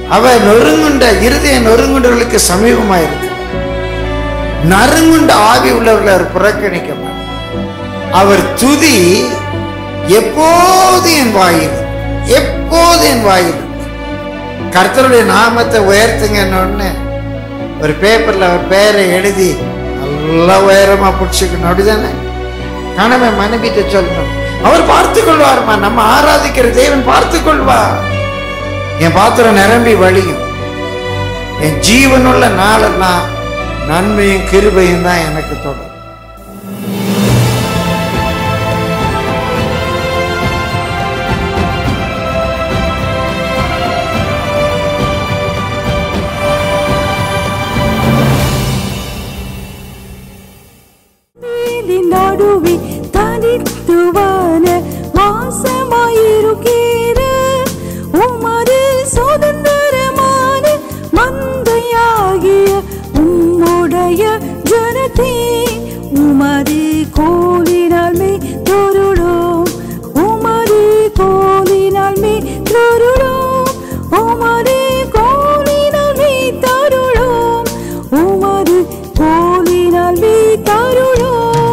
அவர் நொறுங்குண்ட இருதய நொறுங்குண்டவர்களுக்கு சமீபமாயிருக்கு. நறுங்குண்ட ஆவி உள்ளவர்களை அவர் புறக்கணிக்க மாட்டார். அவர் துதி எப்போது என் வாயில், எப்போது என் வாயில். கர்த்தருடைய நாமத்தை உயர்த்துங்கன்னு ஒரு பேப்பர்ல அவர் பெயரை எழுதி நல்லா உயரமா பிடிச்சிக்கணும். அப்படிதானே? கணவன் மனைவிட்ட சொல்லணும், அவர் பார்த்துக் கொள்வார்மா, நம்ம ஆராதிக்கிற தேவன் பார்த்துக் கொள்வார். என் பாத்திரம் நிரம்பி வழியும். என் ஜீவனுள்ள நாளெல்லாம் நன்மையும் கிருபையும் தான் எனக்கு தொடரும். நடுவே தனித்துவான வாசமாயிருக்கிற உமது சுதந்திரமான மந்தையாகிய உம்முடைய ஜனத்தே உமது கோலினால் மே தொருளோம், உமது கோலினால் மே தொருளோம், உமது கோலினால் மே தருளோம், உமது கோலினால் மே தருளோம்.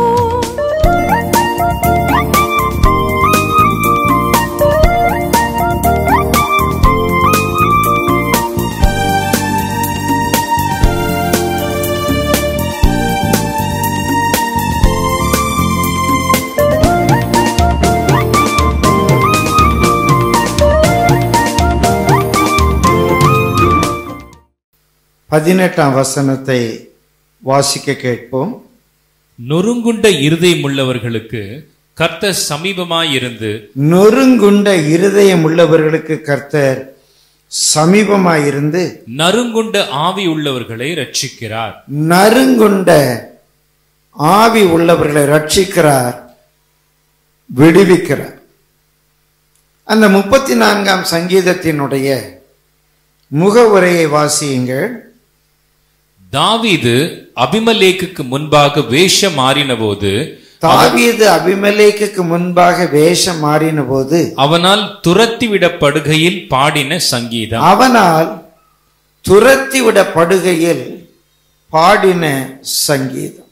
பதினெட்டாம் வசனத்தை வாசிக்க கேட்போம். நொறுங்குண்ட இருதயம் உள்ளவர்களுக்கு கர்த்தர் சமீபமாயிருந்து, நொறுங்குண்ட இருதயம் உள்ளவர்களுக்கு கர்த்தர் சமீபமாயிருந்து நறுங்குண்ட ஆவி உள்ளவர்களை ரட்சிக்கிறார். நறுங்குண்ட ஆவி உள்ளவர்களை ரட்சிக்கிறார், விடுவிக்கிறார். அந்த 34ஆம் சங்கீதத்தினுடைய முகவுரையை வாசியுங்கள். தாவீது அபிமெலேக்குக்கு முன்பாக வேஷம் மாறின போது, தாவீது அபிமெலேக்குக்கு முன்பாக வேஷம் மாறின போது அவனால் துரத்திவிடப்படுகையில் பாடின சங்கீதம். அவனால் துரத்திவிடப்படுகையில் பாடின சங்கீதம்.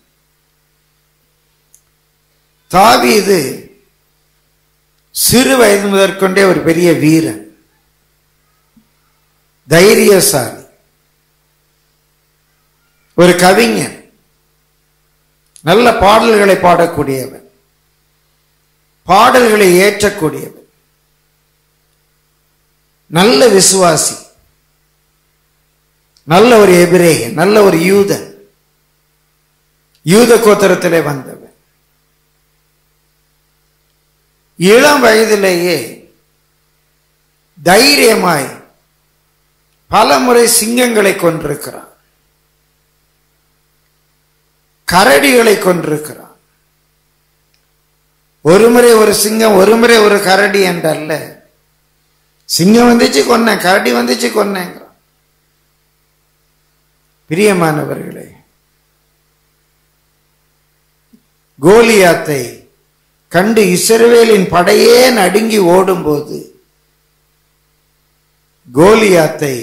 தாவீது சிறு வயது முதற்கொண்டே ஒரு பெரிய வீரன், தைரியசாலி, ஒரு கவிஞன், நல்ல பாடல்களை பாடக்கூடியவன், பாடல்களை ஏற்றக்கூடியவன், நல்ல விசுவாசி, நல்ல ஒரு எபிரேயன், நல்ல ஒரு யூதன், யூத கோத்திரத்திலே வந்தவன். இளம் வயதிலேயே தைரியமாய் பல முறை சிங்கங்களை கொன்றிருக்கிறான், கரடிகளை கொன்றிருக்கிறான். ஒரு முறை ஒரு சிங்கம், ஒரு முறை ஒரு கரடி என்றல்ல, சிங்கம் வந்துச்சு கொன்னேன், கரடி வந்துச்சு கொன்னேங்கிறான். பிரியமானவர்களே, கோலியாத்தை கண்டு இஸ்ரவேலின் படையே நடுங்கி ஓடும்போது கோலியாத்தை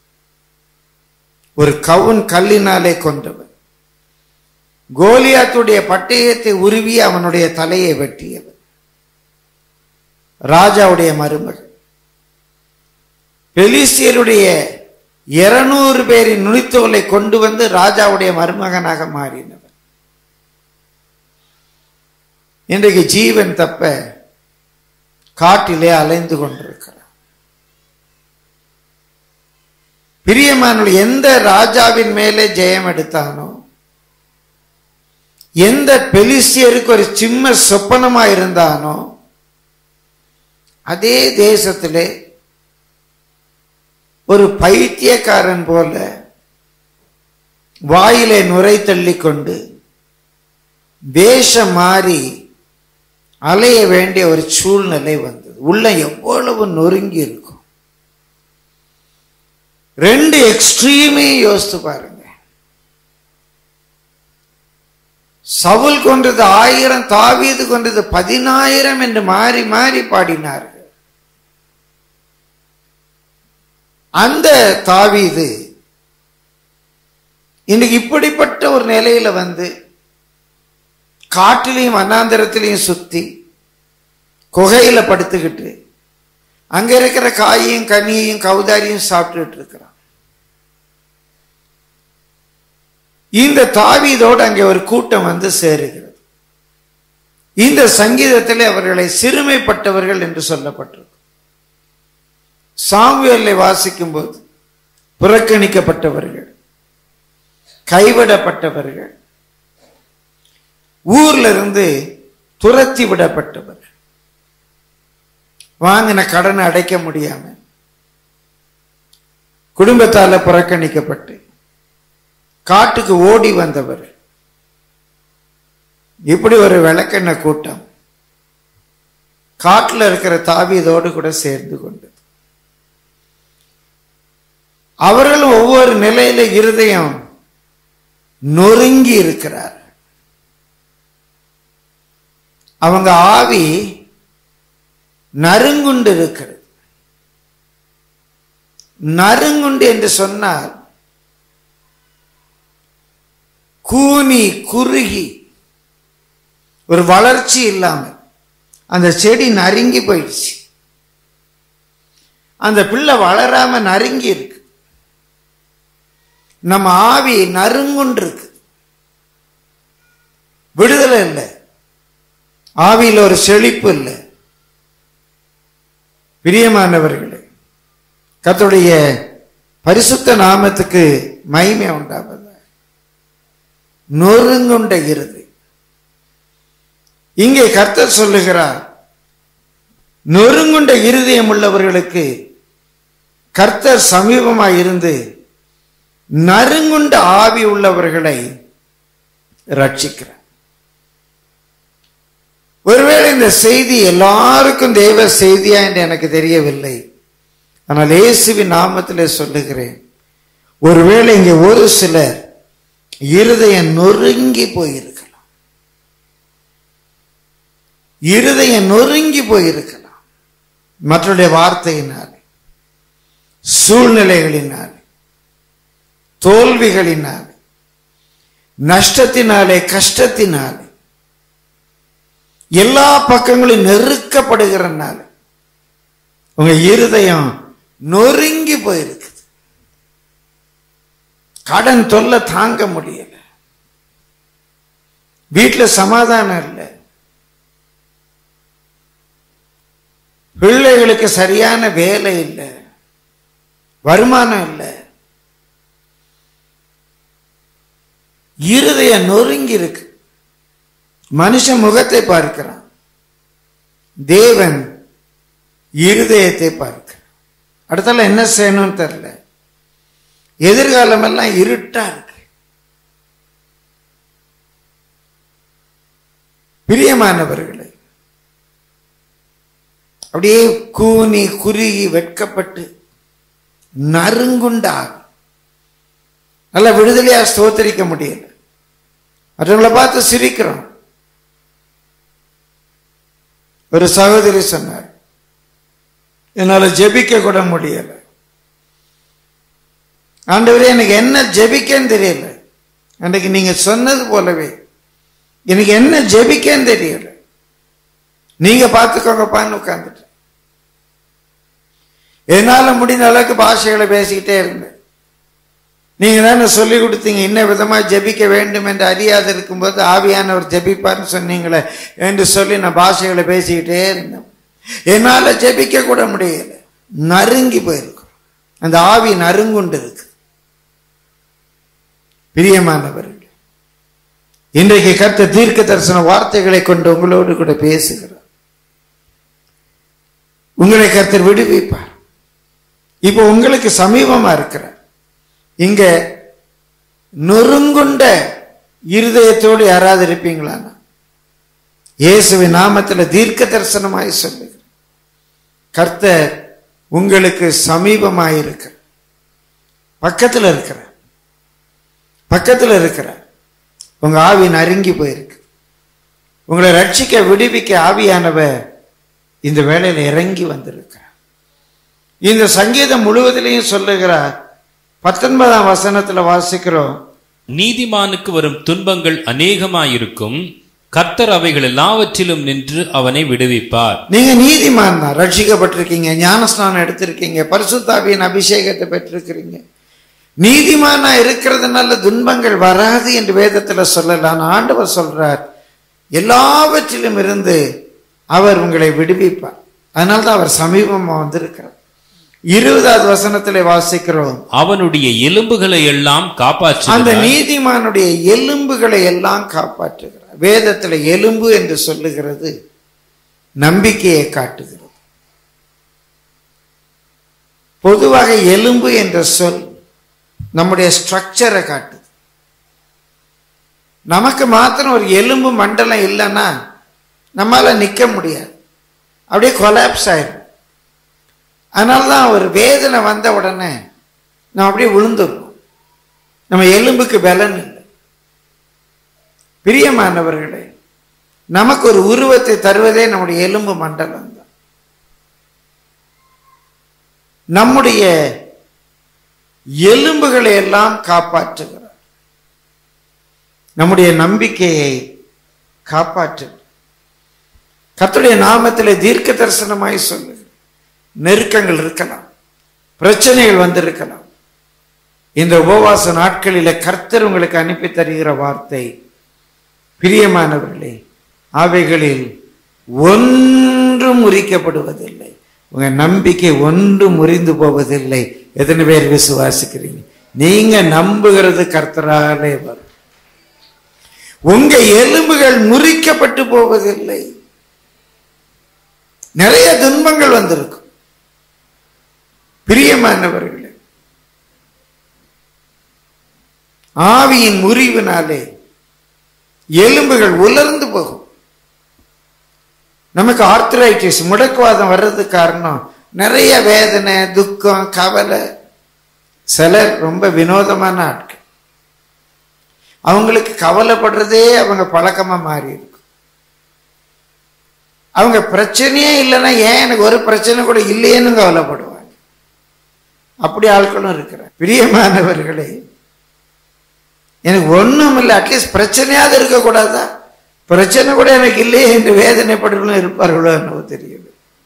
ஒரு கவுன் கல்லினாலே கொண்டவன். கோலியாத்துடைய பட்டயத்தை உருவி அவனுடைய தலையை வெட்டியவன். ராஜாவுடைய மருமகன். பெலிஸ்தியருடைய 200 பேரின் நுனித்தோலை கொண்டு வந்து ராஜாவுடைய மருமகனாக மாறினவன். இன்றைக்கு ஜீவன் தப்ப காட்டிலே அலைந்து கொண்டிருக்கிறான். பிரியமானவர்களே, எந்த ராஜாவின் மேலே ஜெயம் எடுத்தானோ, எந்த பெலிஸ்தியருக்கு ஒரு சிம்ம சொப்பனமா இருந்தானோ, அதே தேசத்திலே ஒரு பைத்தியக்காரன் போல வாயிலே நுரை தள்ளி கொண்டு வேஷம் மாறி அலைய வேண்டிய ஒரு சூழ்நிலை வந்தது. உள்ள எவ்வளவு நொறுங்கி இருக்கும். 2 எக்ஸ்ட்ரீமே யோசித்து பாருங்க. சவுல் கொன்றது 1000, தாவீது கொன்றது 10000 என்று மாறி மாறி பாடினார்கள். அந்த தாவீது இன்னைக்கு இப்படிப்பட்ட ஒரு நிலையில வந்து காட்டிலையும் வனாந்தரத்திலையும் சுத்தி குகையில படுத்துக்கிட்டு அங்க இருக்கிற காயையும் கனியையும் கவுதாரியும் சாப்பிட்டுட்டு இருக்கிறான். இந்த தாவீதோடு அங்கே ஒரு கூட்டம் வந்து சேருகிறது. இந்த சங்கீதத்திலே அவர்களை சிறுமைப்பட்டவர்கள் என்று சொல்லப்பட்டிருக்கு. சாமுவேலை வாசிக்கும் போது புறக்கணிக்கப்பட்டவர்கள், கைவிடப்பட்டவர்கள், ஊர்ல இருந்து துரத்தி விடப்பட்டவர்கள், வாங்கின கடனை அடைக்க முடியாம குடும்பத்தால புறக்கணிக்கப்பட்டு காட்டுக்கு ஓடி வந்தவர். இப்படி ஒரு விளக்கெண்ண கூட்டம் காட்டுல இருக்கிற தாவீதோடு கூட சேர்ந்து கொண்டது. அவர்கள் ஒவ்வொரு நிலையில இருதயம் நொறுங்கி இருக்கிறார். அவங்க ஆவி நறுங்குண்டு இருக்கிறது. நறுங்குண்டு என்று சொன்னால் கூனி குறுகி ஒரு வளர்ச்சி இல்லாமல் அந்த செடி நறுங்கி போயிடுச்சு. அந்த பிள்ளை வளராம நறுங்கி இருக்கு. நம்ம ஆவி நறுங்குண்டு இருக்கு. விடுதலை இல்லை, ஆவியில் ஒரு செழிப்பு இல்லை. பிரியமானவர்களே, கர்த்தருடைய பரிசுத்த நாமத்துக்கு மகிமை உண்டாவது. நொறுங்குண்ட இருதயம். இங்கே கர்த்தர் சொல்லுகிறார், நொறுங்குண்ட இருதயம் உள்ளவர்களுக்கு கர்த்தர் சமீபமாய் இருந்து நறுங்குண்ட ஆவி உள்ளவர்களை ரட்சிக்கிறார். ஒருவேளை இந்த செய்தி எல்லாருக்கும் தேவ செய்தியா என்று எனக்கு தெரியவில்லை. ஆனால் இயேசுவின் நாமத்திலே சொல்லுகிறேன், ஒருவேளை இங்கே ஒரு சிலர் இருதயம் நொறுங்கி போயிருக்கலாம். இருதயம் நொறுங்கி போயிருக்கலாம். மற்றவருடைய வார்த்தையினாலே, சூழ்நிலைகளினாலே, தோல்விகளினாலே, நஷ்டத்தினாலே, கஷ்டத்தினாலே, எல்லா பக்கங்களும் நெருக்கப்படுகிறனால உங்க இருதயம் நொறுங்கி போயிருக்கு. கடன் தொல்லை தாங்க முடியல, வீட்டில் சமாதானம் இல்லை, பிள்ளைகளுக்கு சரியான வேலை இல்லை, வருமானம் இல்லை, இருதயம் நொறுங்கி இருக்கு. மனுஷன் முகத்தை பார்க்கிறான், தேவன் இருதயத்தை பார்க்கிறான். அடுத்தால என்ன செய்யணும்னு தெரியல. எதிர்காலம் எல்லாம் இருட்டா இருக்கு. பிரியமானவர்களே, அப்படியே கூனி குறுகி வெட்கப்பட்டு நறுங்குண்டாக நல்ல விடுதலையா ஸ்தோத்திரிக்க முடியல. மற்றவங்களை பார்த்து சிரிக்கிறோம். ஒரு சகோதரி சொன்னார், என்னால ஜெபிக்க கூட முடியல. ஆண்டவரே, எனக்கு என்ன ஜெபிக்கன்னு தெரியல. அன்றைக்கு நீங்க சொன்னது போலவே எனக்கு என்ன ஜெபிக்கன்னு தெரியல. நீங்க பார்த்துக்கோங்கப்பான்னு உட்கார்ந்துட்டு என்னால முடிந்த அளவுக்கு பாஷைகளை பேசிக்கிட்டே இருந்தேன். நீங்க தானே சொல்லி கொடுத்தீங்க, இன்ன விதமா ஜெபிக்க வேண்டும் என்று அறியாது இருக்கும்போது ஆவியானவர் ஜெபிப்பார்னு சொன்னீங்களே என்று சொல்லி நான் பாஷைகளை பேசிக்கிட்டே இருந்தேன். என்னால ஜெபிக்க கூட முடியல. நறுங்கி போயிருக்கும். அந்த ஆவி நறுங்குண்டு இருக்கு. பிரியமானவர்கள், இன்றைக்கு கர்த்தர் தீர்க்க தரிசன வார்த்தைகளை கொண்டு உங்களோடு கூட பேசுகிறார். உங்களை கர்த்தர் விடுவிப்பார். இப்போ உங்களுக்கு சமீபமா இருக்கிறார். இங்க நொறுங்குண்ட இருதயத்தோடு யாராவது இருப்பீங்களா? இயேசுவின் நாமத்தில் தீர்க்க தரிசனமாய் சொல்லுங்க, கர்த்தர் உங்களுக்கு சமீபமாய் இருக்கிற, பக்கத்தில் இருக்கிற, பக்கத்தில் இருக்கிற. உங்க ஆவி நறுங்கி போயிருக்கு. உங்களை ரட்சிக்க விடுவிக்க ஆவியானவர் இந்த வேளையில இறங்கி வந்திருக்கிறார். இந்த சங்கீதம் முழுவதிலையும் சொல்லுகிறார். 19ஆம் வசனத்துல வாசிக்கிறோம், நீதிமானுக்கு வரும் துன்பங்கள் அநேகமாயிருக்கும், கர்த்தர் அவைகள் எல்லாவற்றிலும் நின்று அவனை விடுவிப்பார். நீங்க நீதிமான் தான், ரட்சிக்கப்பட்டிருக்கீங்க, ஞானஸ்நானம் எடுத்திருக்கீங்க, பரிசுத்தாவியின் அபிஷேகத்தை பெற்றிருக்கிறீங்க. நீதிமானா இருக்கிறதுனால துன்பங்கள் வராது என்று வேதத்துல சொல்லலாம். ஆண்டவர் சொல்றார், எல்லாவற்றிலும் இருந்து அவர் உங்களை விடுவிப்பார். அதனால்தான் அவர் சமீபமா வந்திருக்கிறார். 20வது வசனத்திலே வாசிக்கிறோம், அவனுடைய எலும்புகளை எல்லாம் காப்பாற்று. அந்த நீதிமானுடைய எலும்புகளை எல்லாம் காப்பாற்றுகிறார். வேதத்துல எலும்பு என்று சொல்லுகிறது நம்பிக்கையை காட்டுகிறது. பொதுவாக எலும்பு என்ற சொல் நம்முடைய ஸ்ட்ரக்சரை காட்டுது. நமக்கு மாத்திரம் ஒரு எலும்பு மண்டலம் இல்லைன்னா நம்மால நிக்க முடியாது, அப்படியே கொலாப்ஸ் ஆயிடும். அதனாலதான் ஒரு வேதனை வந்த உடனே நம்ம அப்படியே விழுந்துடுறோம். நம்ம எலும்புக்கு பலன் இல்லை. பிரியமானவர்களே, நமக்கு ஒரு உருவத்தை தருவதே நம்முடைய எலும்பு மண்டலம் தான். நம்முடைய எலும்புகளை எல்லாம் காப்பாற்றுகிறார். நம்முடைய நம்பிக்கையை காப்பாற்றுகிறார். கர்த்தருடைய நாமத்திலே தீர்க்க தரிசனமாய் சொல்லுங்க. நெருக்கங்கள் இருக்கலாம், பிரச்சனைகள் வந்திருக்கலாம். இந்த உபவாச நாட்களில கர்த்தர் உங்களுக்கு அனுப்பி தருகிற வார்த்தை, பிரியமானவர்களே, அவைகளில் ஒன்றும் முறிக்கப்படுவதில்லை. உங்க நம்பிக்கை ஒன்றும் முறிந்து போவதில்லை. எத்தனை பேர் விசுவாசிக்கிறீங்க? நீங்க நம்புகிறது கர்த்தராலே வரும். உங்க எலும்புகள் முறிக்கப்பட்டு போவதில்லை. நிறைய துன்பங்கள் வந்திருக்கும். பிரியமானவர்களே, ஆவியின் முறிவினாலே எலும்புகள் உலர்ந்து போகும். நமக்கு ஆர்த்ரைட்டிஸ், முடக்குவாதம் வர்றதுக்கு காரணம் நிறைய வேதனை, துக்கம், கவலை. சிலர் ரொம்ப வினோதமான ஆட்கள், அவங்களுக்கு கவலைப்படுறதே அவங்க பழக்கமா மாறி இருக்கும். அவங்க பிரச்சனையே இல்லைன்னா ஏன் எனக்கு ஒரு பிரச்சனை கூட இல்லையேன்னு கவலைப்படுவாங்க. அப்படி ஆட்களும் இருக்கிறார். பிரியமானவர்களே, எனக்கு ஒண்ணும் இல்லை, அட்லீஸ்ட் பிரச்சனையாவது இருக்கக்கூடாதா? பிரச்சனை கூட எனக்கு இல்லையே என்று வேதனைப்படுவர்களும் இருப்பார்களோ என்னவோ தெரியல.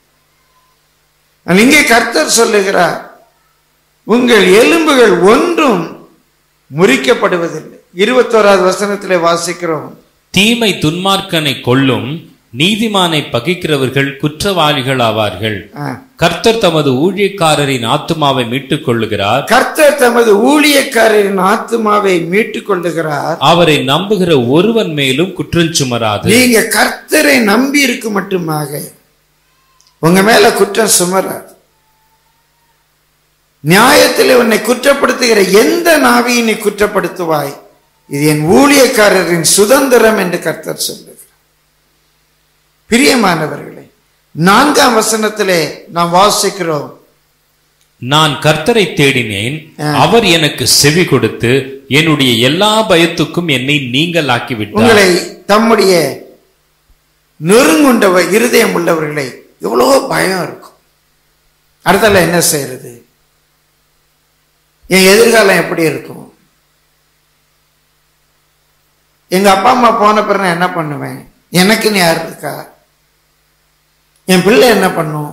இங்கே கர்த்தர் சொல்லுகிறார், உங்கள் எலும்புகள் ஒன்றும் முறிக்கப்படுவதில்லை. 21வது வசனத்திலே வாசிக்கிறோம், தீமை துன்மார்க்கனை கொல்லும், நீதிமானை பகைக்கிறவர்கள் குற்றவாளிகள் ஆவார்கள். கர்த்தர் தமது ஊழியக்காரரின் ஆத்துமாவை மீட்டுக் கொள்ளுகிறார். கர்த்தர் தமது ஊழியக்காரரின் ஆத்துமாவை மீட்டுக் கொள்ளுகிறார். அவரை நம்புகிற ஒருவன் மேலும் குற்றம் சுமராது. நீங்க கர்த்தரை நம்பி இருக்கு மட்டுமாக உங்க மேல குற்றம் சுமராது. நியாயத்தில் உன்னை குற்றப்படுத்துகிற எந்த நாவியை நீ குற்றப்படுத்துவாய்? இது என் ஊழியக்காரரின் சுதந்திரம் என்று கர்த்தர் சொல்லுகிறார். பிரியமானவர்களே, 4ஆம் வசனத்திலே நாம் வாசிக்கிறோம், நான் கர்த்தரை தேடினேன், அவர் எனக்கு செவி கொடுத்து என்னுடைய எல்லா பயத்துக்கும் என்னை நீங்களாக்கி விட்டார். உங்களை தம்முடைய நெருங்குண்ட இருதயம் உள்ளவர்களை எவ்வளவோ பயம் இருக்கும். அடுத்தால என்ன செய்யறது? என் எதிர்காலம் எப்படி இருக்கும்? எங்க அப்பா அம்மா போன பிறகு நான் என்ன பண்ணுவேன்? எனக்குன்னு யார் இருக்கா? என் பிள்ளை என்ன பண்ணும்?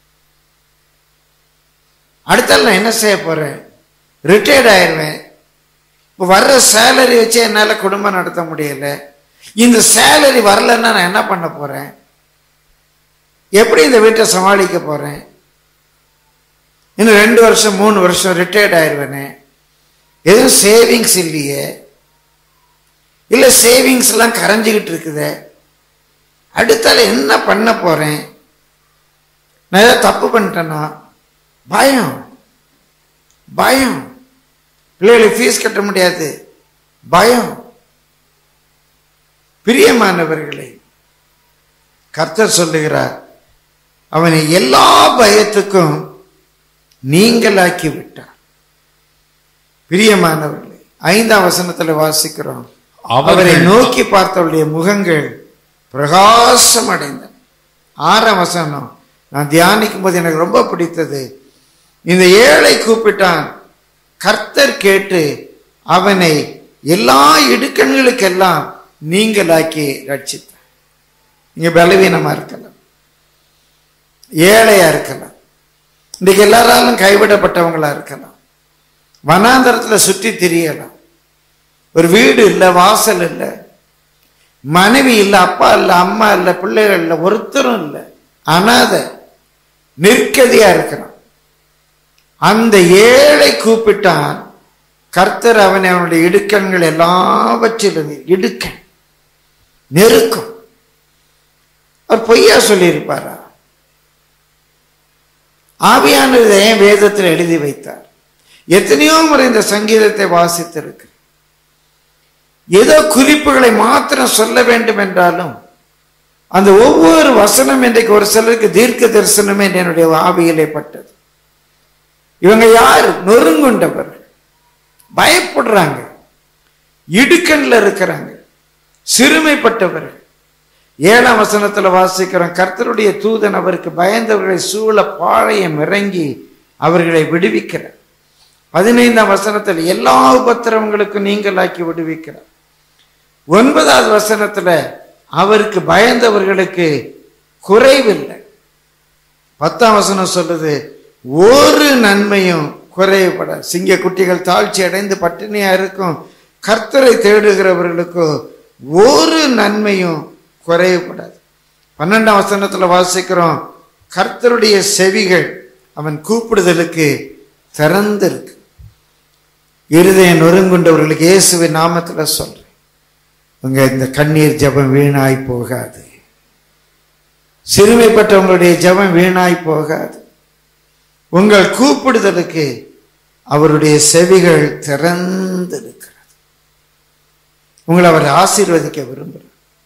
அடுத்தால நான் என்ன செய்ய போறேன்? ரிட்டையர்ட் ஆயிடுவேன். இப்போ வர்ற சேலரி வச்சு என்னால குடும்பம் நடத்த முடியல. இந்த சேலரி வரலன்னா நான் என்ன பண்ண போறேன்? எப்படி இந்த வீட்டை சமாளிக்க போறேன்? இன்னும் 2 வருஷம் 3 வருஷம் ரிட்டையர்ட் ஆயிடுவேனே. எதுவும் சேவிங்ஸ் இல்லையே, இல்ல சேவிங்ஸ் எல்லாம் கரைஞ்சிக்கிட்டு இருக்குதே. அடுத்தால என்ன பண்ண போறேன்? நான் ஏதாவது தப்பு பண்ணிட்டேன்னா பயம், பயம். பிள்ளைகளுக்கு ஃபீஸ் கட்ட முடியாது, பயம். பிரியமானவர்களே, கர்த்தர் சொல்லுகிறார், அவனை எல்லா பயத்துக்கும் நீங்களாக்கி விட்டார். பிரியமானவர்களே, 5ஆம் வசனத்துல வாசிக்கிறோம், அவரை நோக்கி பார்த்தவருடைய முகங்கள் பிரகாசம் அடைந்தன. 6ஆம் வசனம் நான் தியானிக்கும் போது எனக்கு ரொம்ப பிடித்தது, இந்த ஏழை கூப்பிட்டான், கர்த்தர் கேட்டு அவனை எல்லா இடுக்கண்களுக்கெல்லாம் நீங்களாக்கி ரட்சித்தார். நீங்க பலவீனமா இருக்கலாம், ஏழையா இருக்கலாம், இன்னைக்கு எல்லாராலும் கைவிடப்பட்டவங்களா இருக்கலாம், வனாந்தரத்துல சுற்றி திரியலாம், ஒரு வீடு இல்லை, வாசல் இல்லை, மனைவி இல்லை, அப்பா இல்லை, அம்மா இல்லை, பிள்ளைகள் இல்லை, ஒருத்தரும் இல்லை, அனாதை நிற்கதியா இருக்கிறான். அந்த ஏழை கூப்பிட்டான், கர்த்தர் அவனை அவனுடைய இடுக்கண்கள் எல்லாவற்றிலும், இடுக்கண் நெருக்கம். அவர் பொய்யா சொல்லியிருப்பாரா? ஆவியானது ஏன் வேதத்தில் எழுதி வைத்தார்? எத்தனையோ முறை இந்த சங்கீதத்தை வாசித்திருக்கு. ஏதோ குறிப்புகளை மாத்திரம் சொல்ல வேண்டும் என்றாலும் அந்த ஒவ்வொரு வசனம் இன்றைக்கு ஒரு சிலருக்கு தீர்க்க தரிசனமே என்னுடைய ஆவியிலே பட்டது. இவங்க யார்? நொறுங்குண்டவர்கள், பயப்படுறாங்க, இடுக்கண்ல இருக்கிறாங்க, சிறுமைப்பட்டவர்கள். 7ஆம் வசனத்துல வாசிக்கிறோம், கர்த்தருடைய தூதன் அவருக்கு பயந்தவர்களை சூழ பாளையம் இறங்கி அவர்களை விடுவிக்கிறார். 15ஆம் வசனத்தில் எல்லா உபத்திரவங்களுக்கும் நீங்களாக்கி விடுவிக்கிறார். 9வது வசனத்துல அவருக்கு பயந்தவர்களுக்கு குறைவில்லை. 10ஆம் வசனம் சொல்லுது, ஒரு நன்மையும் குறைவுபடாது. சிங்க குட்டிகள் தாழ்ச்சி அடைந்து பட்டினியா இருக்கும், கர்த்தரை தேடுகிறவர்களுக்கு ஒரு நன்மையும் குறைவுபடாது. 12ஆம் வசனத்துல வாசிக்கிறோம், கர்த்தருடைய செவிகள் அவன் கூப்பிடுதலுக்கு திறந்திருக்கு. இருதயம் நொறுங்குண்டவர்களுக்கு இயேசுவின் நாமத்துல சொல்றேன், உங்க இந்த கண்ணீர் ஜெபம் வீணாய் போகாது. சிறுமைப்பட்டவங்களுடைய ஜெபம் வீணாய் போகாது. உங்கள் கூப்பிடுதலுக்கு அவருடைய செவிகள் திறந்திருக்கிறது. உங்களை அவர் ஆசீர்வதிக்க விரும்புகிறார்.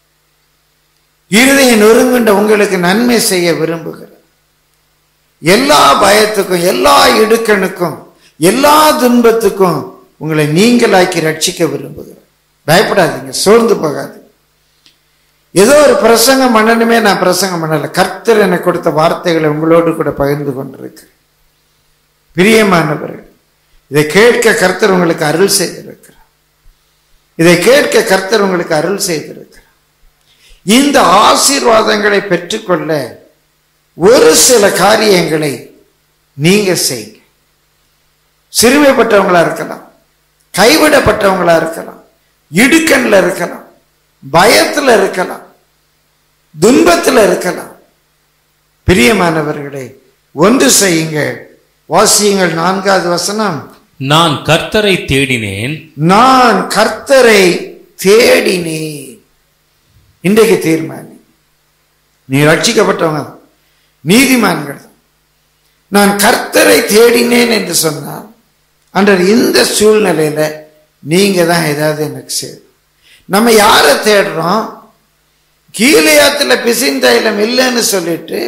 இருதயம் நொறுங்குண்ட உங்களுக்கு நன்மை செய்ய விரும்புகிறார். எல்லா பயத்துக்கும், எல்லா இடுக்கணுக்கும், எல்லா துன்பத்துக்கும் உங்களை நீங்களாக்கி ரட்சிக்க விரும்புகிறார். பயப்படாதீங்க, சோர்ந்து போகாது. ஏதோ ஒரு பிரசங்கம் பண்ணணுமே, நான் பிரசங்கம் பண்ணல. கர்த்தர் எனக்கு கொடுத்த வார்த்தைகளை உங்களோடு கூட பகிர்ந்து கொண்டிருக்கிறேன். பிரியமானவர்கள், இதை கேட்க கர்த்தர் உங்களுக்கு அருள் செய்திருக்கிறார். இதை கேட்க கர்த்தர் உங்களுக்கு அருள் செய்திருக்கிறார். இந்த ஆசீர்வாதங்களை பெற்றுக்கொள்ள ஒரு சில காரியங்களை நீங்க செய்யுங்க. சிறுமைப்பட்டவங்களா இருக்கலாம், கைவிடப்பட்டவங்களா இருக்கலாம், இடுக்கண்ல இருக்கலாம், பயத்துல இருக்கலாம், துன்பத்துல இருக்கலாம். பிரியமானவர்களே, ஒன்று செய்யுங்க. வாசியுங்கள் 4வது வசனம். நான் கர்த்தரை தேடினேன், நான் கர்த்தரை தேடினேன். இன்றைக்கு தீர்மானி, நீ ரட்சிக்கப்பட்டவங்க, நீதிமான்கள். நான் கர்த்தரை தேடினேன் என்று சொன்னால் அன்ற இந்த சூழ்நிலையில நீங்க தான் ஏதாவது எனக்கு செய்யும். நம்ம யாரை தேடுறோம்? கீலேயாத்துல பிசிந்தைலம் இல்லைன்னு சொல்லிட்டு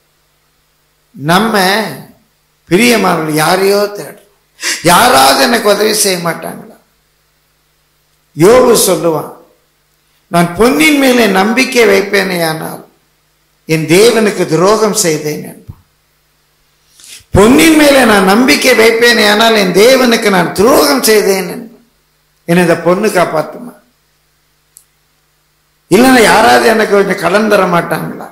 நம்ம பிரியமானவர்கள் யாரையோ தேடுறோம். யாராவது எனக்கு உதவி செய்ய மாட்டாங்களா? யோபு சொல்லுவான், நான் பொன்னின் மேலே நம்பிக்கை வைப்பேனே ஆனால் என் தேவனுக்கு துரோகம் செய்தேன் என்பான். பொன்னின் மேலே நான் நம்பிக்கை வைப்பேனே ஆனால் என் தேவனுக்கு நான் துரோகம் செய்தேன் என்பான். என்ன இந்த பொண்ணு காப்பாத்துமா? இல்லைன்னா யாராவது எனக்கு கொஞ்சம் கடன் தர மாட்டாங்களா?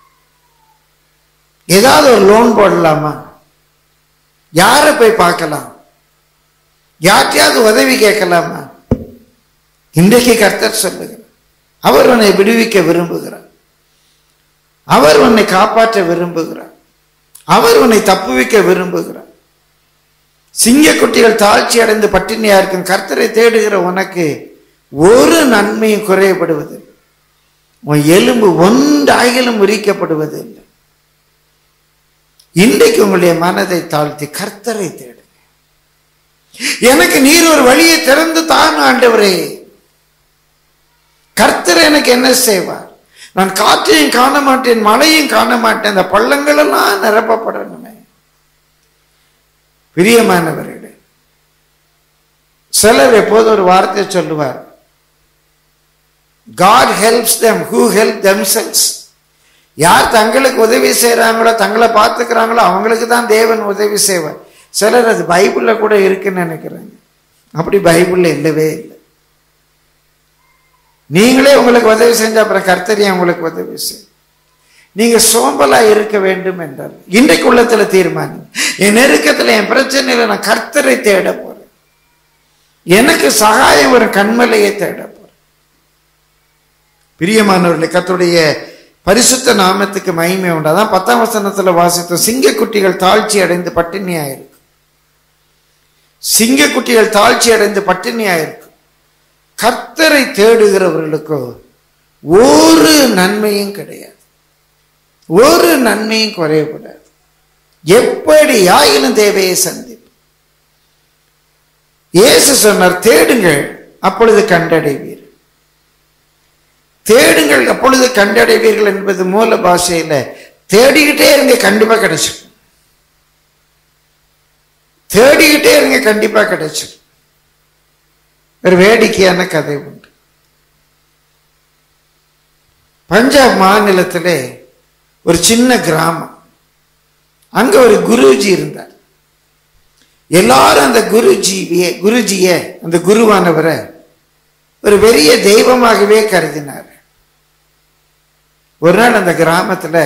ஏதாவது ஒரு லோன் போடலாமா? யாரை போய் பார்க்கலாம்? யார்ட்டையாவது உதவி கேட்கலாமா? இன்றைக்கு கர்த்தர் சொல்லுகிறார், அவர் உன்னை விடுவிக்க விரும்புகிறார், அவர் உன்னை காப்பாற்ற விரும்புகிறார், அவர் உன்னை தப்புவிக்க விரும்புகிறார். சிங்கக்குட்டிகள் தாழ்ச்சி அடைந்து பட்டினியா இருக்கும், கர்த்தரை தேடுகிற உனக்கு ஒரு நன்மையும் குறையப்படுவது, உன் எலும்பு ஒன்றாகிலும் உரிக்கப்படுவது இல்லை. இன்றைக்கு உங்களுடைய மனதை தாழ்த்தி கர்த்தரை தேடுங்க. எனக்கு நீர் ஒரு வழியை திறந்து தான் ஆண்டவரே. கர்த்தர் எனக்கு என்ன செய்வார்? நான் காற்றையும் காண மாட்டேன், மழையும் காண மாட்டேன், அந்த பள்ளங்கள் எல்லாம் நிரப்பப்படணுமே. பிரியமானவர்களே, சிலர் எப்போது ஒரு வார்த்தை சொல்லுவார், God helps them who help themselves. யார் தங்களுக்கு உதவி செய்யறாங்களோ, தங்களை பார்த்துக்கிறாங்களோ அவங்களுக்கு தான் தேவன் உதவி செய்வார். சிலர் அது பைபிள்ல கூட இருக்குன்னு நினைக்கிறாங்க. அப்படி பைபிள்ல இல்லவே இல்லை. நீங்களே உங்களுக்கு உதவி செஞ்ச அப்புறம் கர்த்தர் உங்களுக்கு உதவி செய்யும். நீங்க சோம்பலா இருக்க வேண்டும் என்றால் இன்றைக்கு உள்ளத்துல தீர்மானம், என் நெருக்கத்துல என் பிரச்சனையில நான் கர்த்தரை தேட போறேன், எனக்கு சகாயம் ஒரு கண்மலையை தேட போறேன். பிரியமானவர்களே, கர்த்தருடைய பரிசுத்த நாமத்துக்கு மகிமை உண்டு. அதான் 10ஆம் வசனத்துல வாசித்தோம், சிங்கக்குட்டிகள் தாழ்ச்சி அடைந்து பட்டினியாயிருக்கு. சிங்கக்குட்டிகள் தாழ்ச்சி அடைந்து பட்டினியாயிருக்கு. கர்த்தரை தேடுகிறவர்களுக்கோ ஒரு நன்மையும் கிடையாது, ஒரு நன்மையும் குறையப்படாது. எப்படி ஆயினும் தேவையை சந்திப்பு. இயேசு சொன்னார், தேடுங்கள் அப்பொழுது கண்டடைவீர்கள். தேடுங்கள் அப்பொழுது கண்டடைவீர்கள் என்பது மூல பாஷையில தேடிக்கிட்டே இருங்க, கண்டிப்பா கிடைச்சிடும். தேடிக்கிட்டே இருங்க, கண்டிப்பா கிடைச்சிடும். ஒரு வேடிக்கையான கதை உண்டு. பஞ்சாப் மாநிலத்திலே ஒரு சின்ன கிராமம். அங்க ஒரு குருஜி இருந்தார். எல்லாரும் அந்த குருஜிய அந்த குருவானவரை ஒரு பெரிய தெய்வமாகவே கருதினார். ஒரு நாள் அந்த கிராமத்துல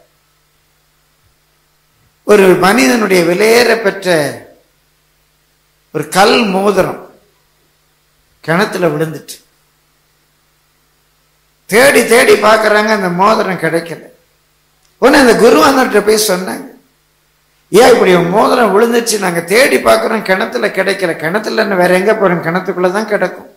ஒரு மனிதனுடைய விலையேற பெற்ற ஒரு கல் மோதிரம் கிணத்துல விழுந்துட்டு. தேடி தேடி பார்க்கறாங்க, அந்த மோதிரம் கிடைக்கல. உடனே அந்த குருவானவர்கிட்ட போய் சொன்னாங்க, ஏன் இப்படி மோதிரம் விழுந்துச்சு, நாங்க தேடி பார்க்கிறோம், கிணத்துல கிடைக்கல. கிணத்துல வேற எங்க போறோம், கிணத்துக்குள்ளதான் கிடக்கும்.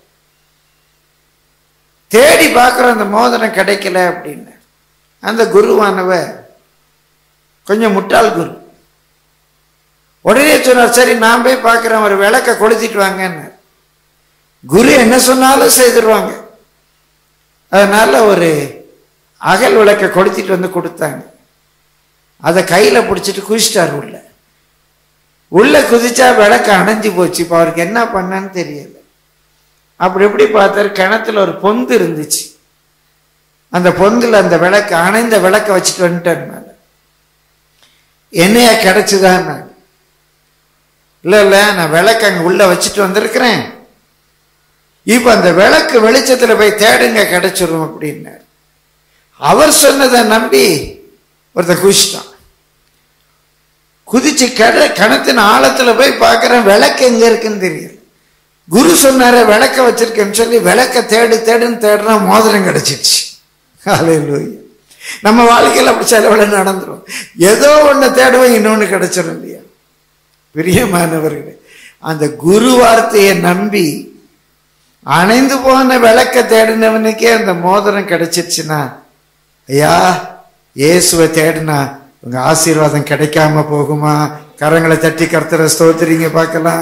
தேடி பார்க்கிறோம், அந்த மோதிரம் கிடைக்கல அப்படின்னு. அந்த குருவானவ கொஞ்சம் முட்டாள் குரு. உடனே சொன்னார், சரி நான் போய் பார்க்கிறேன், ஒரு விளக்க கொளுத்திட்டு வாங்கன்னு. குரு என்ன சொன்னாலும் செய்திருவாங்க. அதனால ஒரு அகல் விளக்க கொளுத்திட்டு வந்து கொடுத்தாங்க. அதை கையில பிடிச்சிட்டு குதிச்சிட்டார். உள்ள குதிச்சா விளக்கு அணைஞ்சு போச்சு. இப்ப அவருக்கு என்ன பண்ணான்னு தெரியல. அப்படி எப்படி பார்த்தாரு, கிணத்துல ஒரு பொந்து இருந்துச்சு. அந்த பொந்துல அந்த விளக்கு, அணைந்த விளக்க வச்சுட்டு வந்துட்டார். என்னையா கிடைச்சுதான்? இல்ல இல்ல, நான் விளக்கு அங்க உள்ள வச்சுட்டு வந்திருக்கிறேன். இப்ப அந்த விளக்கு வெளிச்சத்துல போய் தேடுங்க, கிடைச்சிரும் அப்படின்னாரு. அவர் சொன்னதை நம்பி ஒருத்தர் குதிச்சிட்டான். குதிச்சு கிணத்தின் ஆழத்துல போய் பார்க்கிறேன், விளக்கு எங்க இருக்குன்னு தெரியல. குரு சொன்னார விளக்க வச்சிருக்கேன்னு சொல்லி விளக்க தேடுன்னு தேடுறான், மோதிரம் கிடைச்சிடுச்சு. ஹல்லேலூயா. நம்ம வாழ்க்கையில் அப்படி செலவுல நடந்துரும். ஏதோ ஒண்ணு தேடுவோம், இன்னொன்னு கிடைச்சிடும் இல்லையா? பிரியமானவர்களே, அந்த குரு வார்த்தையை நம்பி அணைந்து போன விளக்க தேடினவனுக்கே அந்த மோதிரம் கிடைச்சிருச்சுன்னா, ஐயா இயேசுவை தேடினா உங்க ஆசீர்வாதம் கிடைக்காம போகுமா? கரங்களை தட்டி கர்த்தரை ஸ்தோத்திரிங்க பார்க்கலாம்.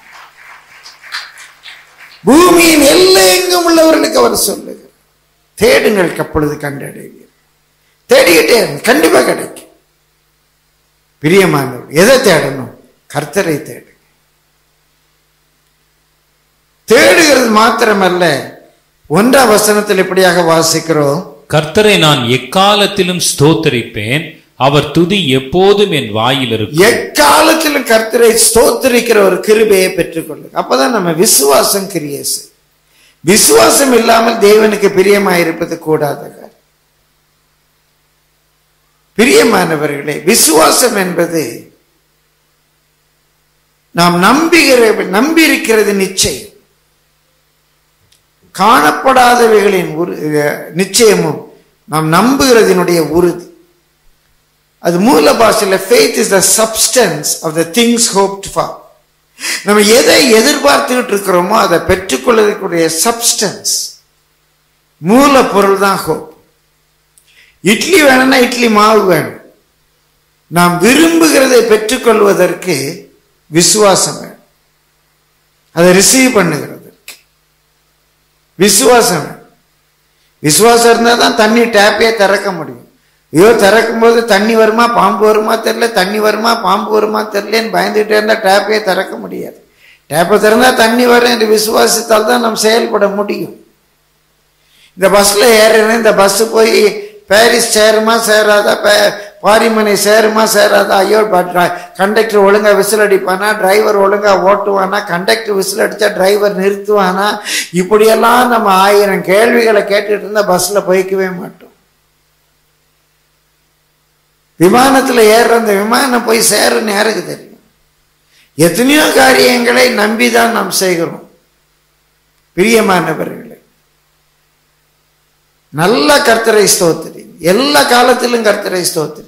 பூமியின் எல்லை எங்கும் உள்ளவர்களுக்கு அவர் சொல்லுங்க, தேடுங்கள் அப்பொழுது கண்டடைவீர்கள். தேடிக்கிட்டே கண்டிப்பா கிடைக்கும். பிரியமானவர், எதை தேடணும்? கர்த்தரை தேடு. தேடுகிறது மாத்திரமல்ல, 1ஆம் வசனத்தில் இப்படியாக வாசிக்கிறோம், கர்த்தரை நான் எக்காலத்திலும் ஸ்தோத்தரிப்பேன், அவர் துதி எப்போதும் என் வாயில் இருக்கும். எக்காலத்திலும் கர்த்தரை ஸ்தோத்தரிக்கிற ஒரு கிருபையை பெற்றுக்கொள்ளுங்க. அப்பதான் நம்ம விசுவாசம் கிரியை செய்யும். விசுவாசம் இல்லாமல் தேவனுக்கு பிரியமாயிருப்பது கூடாது. பிரியமானவர்களே, விசுவாசம் என்பது நாம் நம்பியிருக்கிறது நிச்சயம். காணப்படாதவைகளின் நிச்சயமும் நாம் நம்புகிறதினுடைய உறுதி. அது மூல பாஷையில faith is the substance of the things hoped for. நம்ம எதை எதிர்பார்த்துக்கிட்டு இருக்கிறோமோ அதை பெற்றுக்கொள்ளக்கூடிய சப்ஸ்டன்ஸ், மூல பொருள் தான் ஹோப். இட்லி வேணும்னா இட்லி மாவு வேணும். நாம் விரும்புகிறதை பெற்றுக்கொள்வதற்கு விசுவாசம் வேணும். அதை ரிசீவ் பண்ணுகிறதற்கு விசுவாசம் வேணும். விசுவாசம் இருந்தால் தான் தண்ணி டேப்பையே திறக்க முடியும். ஐயோ திறக்கும் போது தண்ணி வருமா பாம்பு வருமா தெரியல, தண்ணி வருமா பாம்பு வருமா தெரியலன்னு பயந்துகிட்டே இருந்தா டேப்பையே திறக்க முடியாது. டேப்பை திறந்தா தண்ணி வரும் என்று விசுவாசித்தால் தான் நாம் செயல்பட முடியும். இந்த பஸ்ல ஏறினா இந்த பஸ் போய் பாரிஸ் சேருமா சேராதா, பாரிமனை சேருமா சேராதா, ஐயோ கண்டக்டர் ஒழுங்கா விசில் அடிப்பானா, டிரைவர் ஒழுங்கா ஓட்டுவானா, கண்டக்டர் விசில் அடிச்சா டிரைவர் நிறுத்துவானா, இப்படியெல்லாம் நம்ம 1000 கேள்விகளை கேட்டுட்டு இருந்தா பஸ்ல போய்க்கவே மாட்டோம். விமானத்துல ஏறுற அந்த விமானம் போய் சேருன்னு யாருக்கு தெரியும்? எத்தனையோ காரியங்களை நம்பிதான் நாம் செய்கிறோம். பிரியமானவர்களே, நல்ல கர்த்தரை ஸ்தோத்திரிங்க, எல்லா காலத்திலும் கர்த்தரை ஸ்தோத்திரிங்க.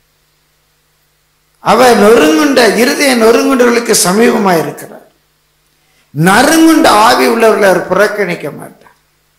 அவர் நொறுங்குண்ட இருதய நொறுங்குண்டவர்களுக்கு சமீபமாக இருக்கிறார். நறுங்குண்ட ஆவி உள்ளவர்களை அவர் புறக்கணிக்க மாட்டார்.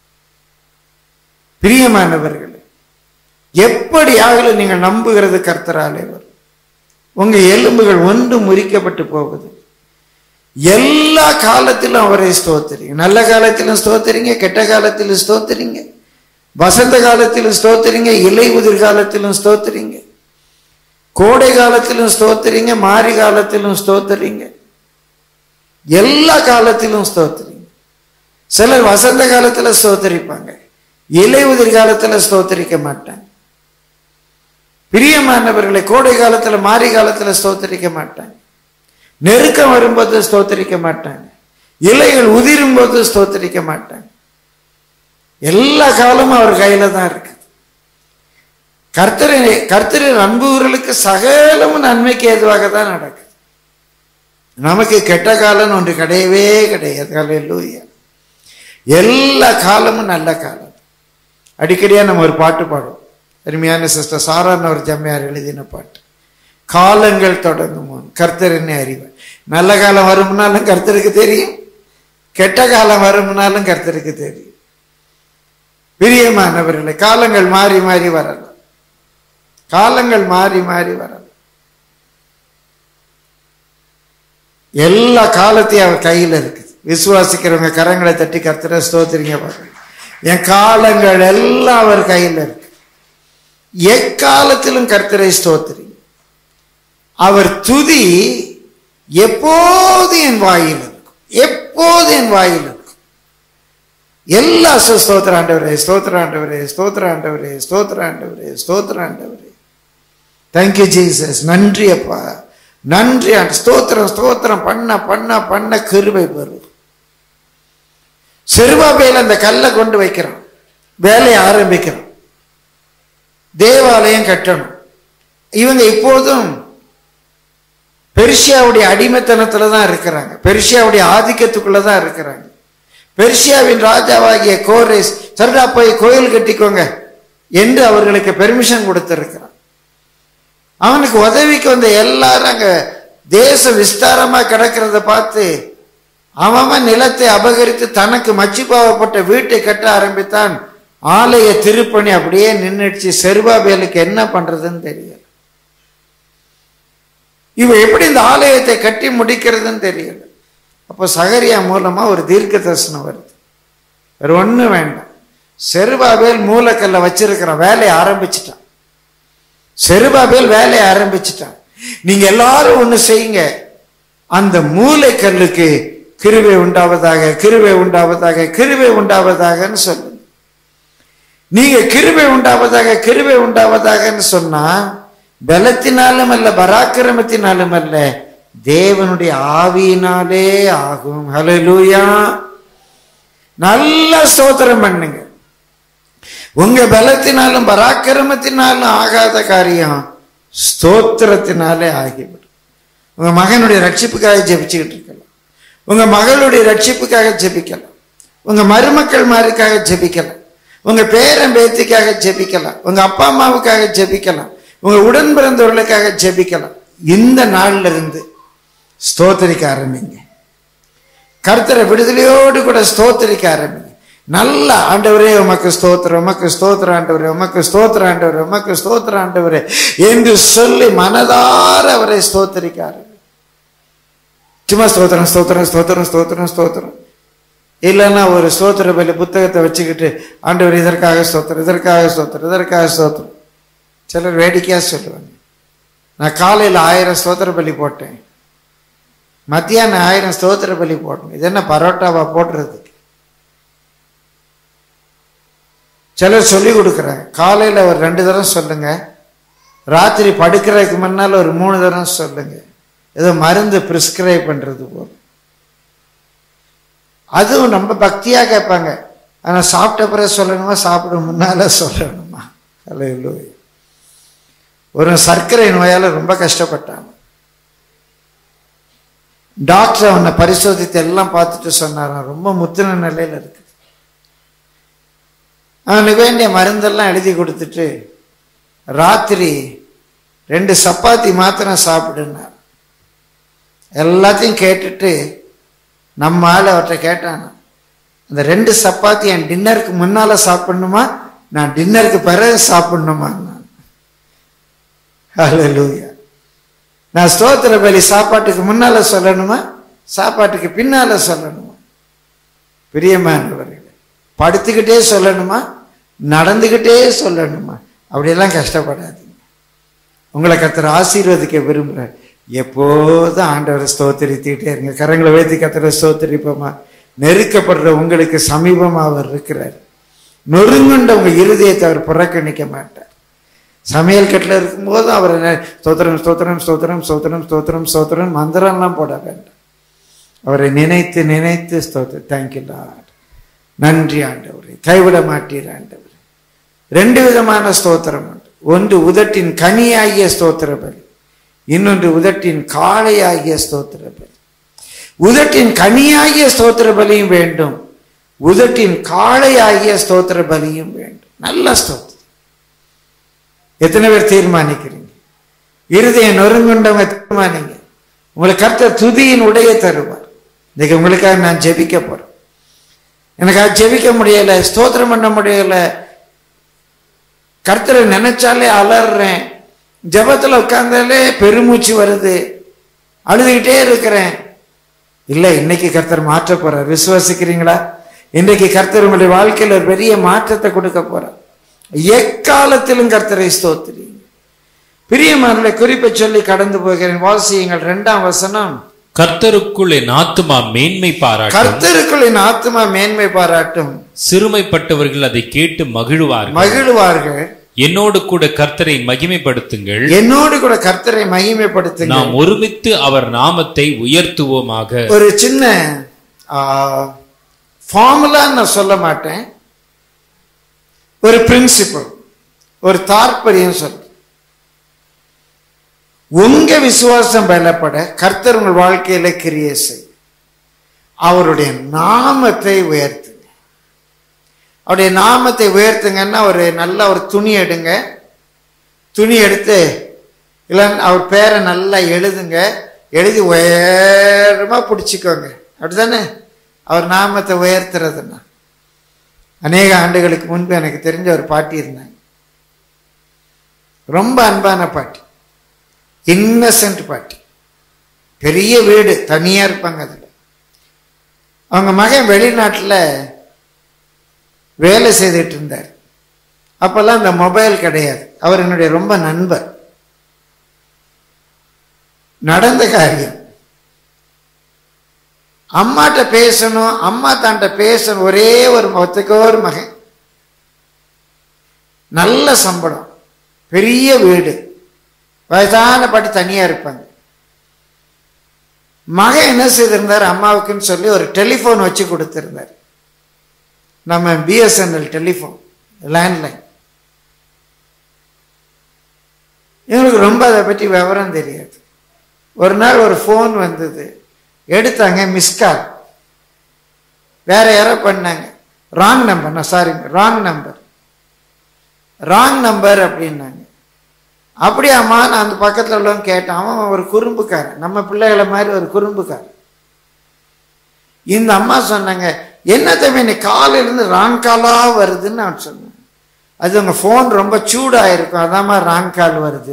பிரியமானவர்களே, எப்படியாக நீங்கள் நம்புகிறது கர்த்தராலே வரும். உங்க எலும்புகள் ஒன்று முறிக்கப்பட்டு போகுது. எல்லா காலத்திலும் அவரை ஸ்தோத்திரிங்க. நல்ல காலத்திலும் ஸ்தோத்திரிங்க, கெட்ட காலத்திலும் ஸ்தோத்திரிங்க, வசந்த காலத்திலும் ஸ்தோத்திரிங்க, இலை உதிர் காலத்திலும் ஸ்தோத்திரிங்க, கோடை காலத்திலும் ஸ்தோத்திரிங்க, மாரி காலத்திலும் ஸ்தோத்திரிங்க, எல்லா காலத்திலும் ஸ்தோத்திரிங்க. சிலர் வசந்த காலத்துல ஸ்தோத்திரிப்பாங்க, இலை உதிர் காலத்துல ஸ்தோத்திரிக்க மாட்டாங்க. பிரியமானவர்களை, கோடை காலத்துல மாரி காலத்துல ஸ்தோத்திரிக்க மாட்டாங்க. நெருக்கம் வரும்போது ஸ்தோத்திரிக்க மாட்டாங்க. இலைகள் உதிரும் போது ஸ்தோத்திரிக்க மாட்டாங்க. எல்லா காலமும் அவர் கையில தான் இருக்கு. கர்த்தரின் அன்புகளுக்கு சகலமும் நன்மைக்கு ஏதுவாக தான் நடக்குது. நமக்கு கெட்ட காலம் ஒன்று கிடையவே கிடையாது. ஹல்லேலூயா. எல்லா காலமும் நல்ல காலம். அடிக்கடியா நம்ம ஒரு பாட்டு பாடுவோம். அருமையான சிஸ்டர் சாரான் ஒரு ஜம்மையார் எழுதின பாட்டு, காலங்கள் தொடங்கும் கர்த்தர் என்ன அறிவார். நல்ல காலம் வரும்னாலும் கர்த்தருக்கு தெரியும், கெட்ட காலம் வரும்னாலும் கர்த்தருக்கு தெரியும். பிரியமானவர்களே, காலங்கள் மாறி மாறி வரலாம், காலங்கள் மாறி மாறி வரலாம். எல்லா காலத்தையும் அவர் கையில் இருக்குது. விசுவாசிக்கிறவங்க கரங்களை தட்டி கர்த்தரை ஸ்தோத்திரிங்க பாருங்க. என் காலங்கள் எல்லாம் அவர் கையில் இருக்கு. எக்காலத்திலும் கர்த்தரை ஸ்தோத்திரிங்க. அவர் துதி எப்போது என் வாயில் இருக்கும், எப்போது என் வாயில் இருக்கும். எல்லா ஸ்தோத்திர ஆண்டவரே, ஸ்தோத்திர ஆண்டவரே, ஸ்தோத்திர ஆண்டவரே, ஸ்தோத்திர ஆண்டவரே, ஸ்தோத்திர ஆண்டவரே. Thank you Jesus. நன்றி அப்பா, நன்றி. ஸ்தோத்திரம் ஸ்தோத்திரம் பண்ண பண்ண பண்ண கிருபை பெறும். செருபாபேல் அந்த கல்லை கொண்டு வைக்கிறான், வேலையை ஆரம்பிக்கிறான், தேவாலயம் கட்டணும். இவங்க இப்போதும் பெர்ஷியாவுடைய அடிமைத்தனத்துல தான் இருக்கிறாங்க, பெர்ஷியாவுடைய ஆதிக்கத்துக்குள்ள தான் இருக்கிறாங்க. பெர்ஷியாவின் ராஜாவாகிய கோரேஸ், சரிடா போய் கோயில் கட்டிக்கோங்க என்று அவர்களுக்கு பெர்மிஷன் கொடுத்திருக்கிறான். அவனுக்கு உதவிக்கு வந்த எல்லாரும் அங்க தேச விஸ்தாரமா கிடக்கிறத பார்த்து அவன் நிலத்தை அபகரித்து தனக்கு மச்சிபாவப்பட்ட வீட்டை கட்ட ஆரம்பித்தான். ஆலய திருப்பணி அப்படியே நின்றுச்சு. செருபாபேலுக்கு என்ன பண்றதுன்னு தெரியல. இவன் எப்படி இந்த ஆலயத்தை கட்டி முடிக்கிறதுன்னு தெரியல. அப்போ சகரியா மூலமா ஒரு தீர்க்க தரிசனம் வருது. வேற ஒண்ணு வேண்டாம், செருபாபேல் மூலக்கல்ல வச்சிருக்கிறான், வேலையை ஆரம்பிச்சுட்டான். செருபாபேல் வேலையை ஆரம்பிச்சுட்டான். நீங்க எல்லாரும் ஒண்ணு செய்யுங்க, அந்த மூலைக்கல்லுக்கு கிருபை உண்டாவதாக, கிருபை உண்டாவதாக, கிருபை உண்டாவதாகன்னு சொல்லுங்க. நீங்க கிருபை உண்டாவதாக, கிருபை உண்டாவதாகன்னு சொன்னா பலத்தினாலும் அல்ல, பராக்கிரமத்தினாலும் அல்ல, தேவனுடைய ஆவியினாலே ஆகும். ஹல்லேலூயா. நல்ல ஸ்தோத்திரம் பண்ணுங்க. உங்க பலத்தினாலும் பராக்கிரமத்தினாலும் ஆகாத காரியம் ஸ்தோத்திரத்தினாலே ஆகிவிடும். உங்க மகனுடைய ரட்சிப்புக்காக ஜெபிச்சுக்கிட்டு இருக்கலாம், உங்க மகளுடைய ரட்சிப்புக்காக ஜெபிக்கலாம், உங்க மருமக்கள் மாருக்காக ஜெபிக்கலாம், உங்க பேரன் பேத்திக்காக ஜெபிக்கலாம், உங்க அப்பா அம்மாவுக்காக ஜெபிக்கலாம், உங்க உடன் பிறந்தவர்களுக்காக ஜெபிக்கலாம். இந்த நாள்ல இருந்து ஸ்தோத்திரிக்க ஆரம்பிங்க. கர்த்தரை விடுதலையோடு கூட ஸ்தோத்திரிக்க ஆரம்பிங்க. நல்ல ஆண்டவரே உமக்கு ஸ்தோத்திரம், உமக்கு ஸ்தோத்திரம் ஆண்டவரே, உமக்கு ஸ்தோத்திரம் ஆண்டவரே, உமக்கு ஸ்தோத்திரம் ஆண்டவரே என்று சொல்லி மனதார அவரை ஸ்தோத்திரிக்க ஆரம்பிங்க. சும்மா ஸ்தோத்திரம் ஸ்தோத்திரம் ஸ்தோத்திரம் ஸ்தோத்திரம் ஸ்தோத்திரம் இல்லைன்னா ஒரு ஸ்தோத்திர பலி புத்தகத்தை வச்சுக்கிட்டு ஆண்டவர் இதற்காக ஸ்தோத்திரம், இதற்காக ஸ்தோத்திரம், இதற்காக ஸ்தோத்திரம். சிலர் வேடிக்கையா சொல்லுவாங்க, நான் காலையில் 1000 ஸ்தோத்திர பலி போட்டேன், மத்தியானம் 1000 ஸ்தோத்திர பலி போட்டேன். இது என்ன பரோட்டாவா போடுறதுக்கு? சிலர் சொல்லி கொடுக்குறாங்க, காலையில் ஒரு 2 தடவை சொல்லுங்க, ராத்திரி படுக்கிறதுக்கு முன்னால் ஒரு 3 தரம் சொல்லுங்க. ஏதோ மருந்து பிரிஸ்கிரைப் பண்றது போல. அதுவும் நம்ம பக்தியா கேட்பாங்க. ஆனா சாப்பிட்ட பிறகு சொல்லணுமா, சாப்பிட முன்னால சொல்லணுமா? அல்லேலூயா. ஒரு சர்க்கரை நோயால ரொம்ப கஷ்டப்பட்டாங்க. டாக்டர் அவனை பரிசோதித்து எல்லாம் பார்த்துட்டு சொன்னாராம், ரொம்ப முத்தின நிலையில இருக்கு. அவனுக்கு வேண்டிய மருந்தெல்லாம் எழுதி கொடுத்துட்டு ராத்திரி 2 சப்பாத்தி மாத்திரம் சாப்பிடுனார். எல்லாத்தையும் கேட்டுட்டு நம்ம ஆள் அவர்கிட்ட கேட்டானா, அந்த 2 சப்பாத்தி என் டின்னருக்கு முன்னால சாப்பிடணுமா, நான் டின்னருக்கு பிறகு சாப்பிடணுமா? ஹல்லேலூயா. நான் ஸ்தோத்திர பலி சாப்பாட்டுக்கு முன்னால சொல்லணுமா, சாப்பாட்டுக்கு பின்னால சொல்லணுமா? பிரியமானவர்களே, படுத்துக்கிட்டே சொல்லணுமா, நடந்துகிட்டே சொல்லணுமா? அப்படியெல்லாம் கஷ்டப்படாதீங்க. உங்களை கர்த்தர் ஆசீர்வதிக்க விரும்புகிறார். எப்போதும் ஆண்டவரை ஸ்தோத்திரித்துக்கிட்டே இருங்க. கரங்களை வைத்து கர்த்தரை ஸ்தோத்திரிப்போமா. நெருக்கப்படுற உங்களுக்கு சமீபமா அவர் இருக்கிறார். நொறுங்குண்ட உங்க இருதயத்தை அவர் புறக்கணிக்க மாட்டார். சமையல் கட்டில் இருக்கும்போது அவர் ஸ்தோத்திரம் ஸ்தோத்திரம் ஸ்தோத்திரம் ஸ்தோத்திரம் ஸ்தோத்திரம் ஸ்தோத்திரம் மந்திரம்லாம் போட வேண்டாம். அவரை நினைத்து நினைத்து ஸ்தோத்திரம். Thank you Lord. நன்றி ஆண்டவரே, கைவிட மாட்டீர் ஆண்டவரே. 2 விதமான ஸ்தோத்திரம் உண்டு. ஒன்று உதட்டின் கனியாகிய ஸ்தோத்திர பலி, இன்னொன்று உதட்டின் காளையாகிய ஸ்தோத்திர பலி. உதட்டின் கனியாகிய ஸ்தோத்திர பலியும் வேண்டும், உதட்டின் காளையாகிய ஸ்தோத்திர பலியும் வேண்டும். நல்ல ஸ்தோத்திரம். எத்தனை பேர் தீர்மானிக்கிறீங்க? இருதயம் நொறுங்குண்டவங்க தீர்மானிங்க. உங்களுக்கு கர்த்தர் துதியின் உடைய தருவார். இன்னைக்கு உங்களுக்காக நான் ஜெபிக்க போறேன். எனக்காக ஜெபிக்க முடியல, ஸ்தோத்திரம் பண்ண முடியல, கர்த்தரை நினைச்சாலே அலறேன், ஜெபத்தில் உட்கார்ந்தாலே பெருமூச்சு வருது, அழுதுகிட்டே இருக்கிறேன். இல்லை, இன்னைக்கு கர்த்தர் மாற்ற போறார். விசுவாசிக்கிறீங்களா? இன்றைக்கு கர்த்தர் உங்களுடைய வாழ்க்கையில் ஒரு பெரிய மாற்றத்தை கொடுக்க போறார். எக்காலத்திலும் கர்த்தரை ஸ்தோத்திரிங்க. பிரியமானவர்களே, குறிப்பை சொல்லி கடந்து போகிறேன். வாசியுங்கள் 2ஆம் வசனம். கர்த்தருக்குள் என் ஆத்துமா மேன்மை பாராட்டும். கர்த்தருக்குள் என் ஆத்துமா மேன்மை பாராட்டும். சிறுமைப்பட்டவர்கள் அதை கேட்டு மகிழ்வார்கள். என்னோடு கூட கர்த்தரை மகிமைப்படுத்துங்கள். என்னோடு கூட கர்த்தரை மகிமைப்படுத்துங்கள். நாம் ஒருமித்து அவர் நாமத்தை உயர்த்துவோமாக. ஒரு சின்ன ஃபார்முலா நான் சொல்ல மாட்டேன், ஒரு பிரின்சிபல், ஒரு தாற்பயம் சொல்றேன். உங்க விசுவாசம் பலப்பட கர்த்தர் உங்கள் வாழ்க்கையில கிரியை செய். அவருடைய நாமத்தை உயர்த்துங்க. அவருடைய நாமத்தை உயர்த்துங்கன்னா ஒரு நல்ல ஒரு துணி எடுங்க. துணி எடுத்து இல்லை அவர் பேரை நல்லா எழுதுங்க. எழுதி உயரமா பிடிச்சிக்கோங்க. அப்படித்தானே அவர் நாமத்தை உயர்த்துறதுன்னா. அநேக ஆண்டுகளுக்கு முன்பு எனக்கு தெரிஞ்ச ஒரு பாட்டி இருந்தாங்க. ரொம்ப அன்பான பாட்டி, இன்னசென்ட் பாட்டி. பெரிய வீடு, தனியா இருப்பாங்க. அதில் அவங்க மகன் வெளிநாட்டில் வேலை செய்துட்டு இருந்தார். அப்பெல்லாம் இந்த மொபைல் கிடையாது. அவர் என்னுடைய ரொம்ப நண்பர். நடந்த காரியம், அம்மாட்ட பேசணும், அம்மா தாண்ட பேசணும். ஒரே ஒரு மகன், நல்ல சம்பளம், பெரிய வீடு, வயதான பாட்டி தனியா இருப்பாங்க. மகன் என்ன செய்திருந்தார், அம்மாவுக்குன்னு சொல்லி ஒரு டெலிஃபோன் வச்சு கொடுத்திருந்தார். நம்ம பிஎஸ்என்எல் டெலிஃபோன், லேண்ட்லைன். இவங்களுக்கு ரொம்ப அதை பற்றி விவரம் தெரியாது. ஒரு நாள் ஒரு ஃபோன் வந்தது, எடுத்தாங்க. மிஸ்கால், வேற யாரோ பண்ணாங்க. ராங் நம்பர் அப்படின்னாங்க. அப்படியாம்மா, நான் அந்த பக்கத்தில் உள்ளவங்க கேட்டேன். அவன் ஒரு குறும்புக்காரன், நம்ம பிள்ளைகளை மாதிரி ஒரு குறும்புக்காரன். இந்த அம்மா சொன்னாங்க, என்ன தம்பி நீ காலையிலேருந்து ராங் காலா வருதுன்னு அவன் சொன்னான். அது உங்க ஃபோன் ரொம்ப சூடாயிருக்கும், அதாம்மா ராங் கால் வருது.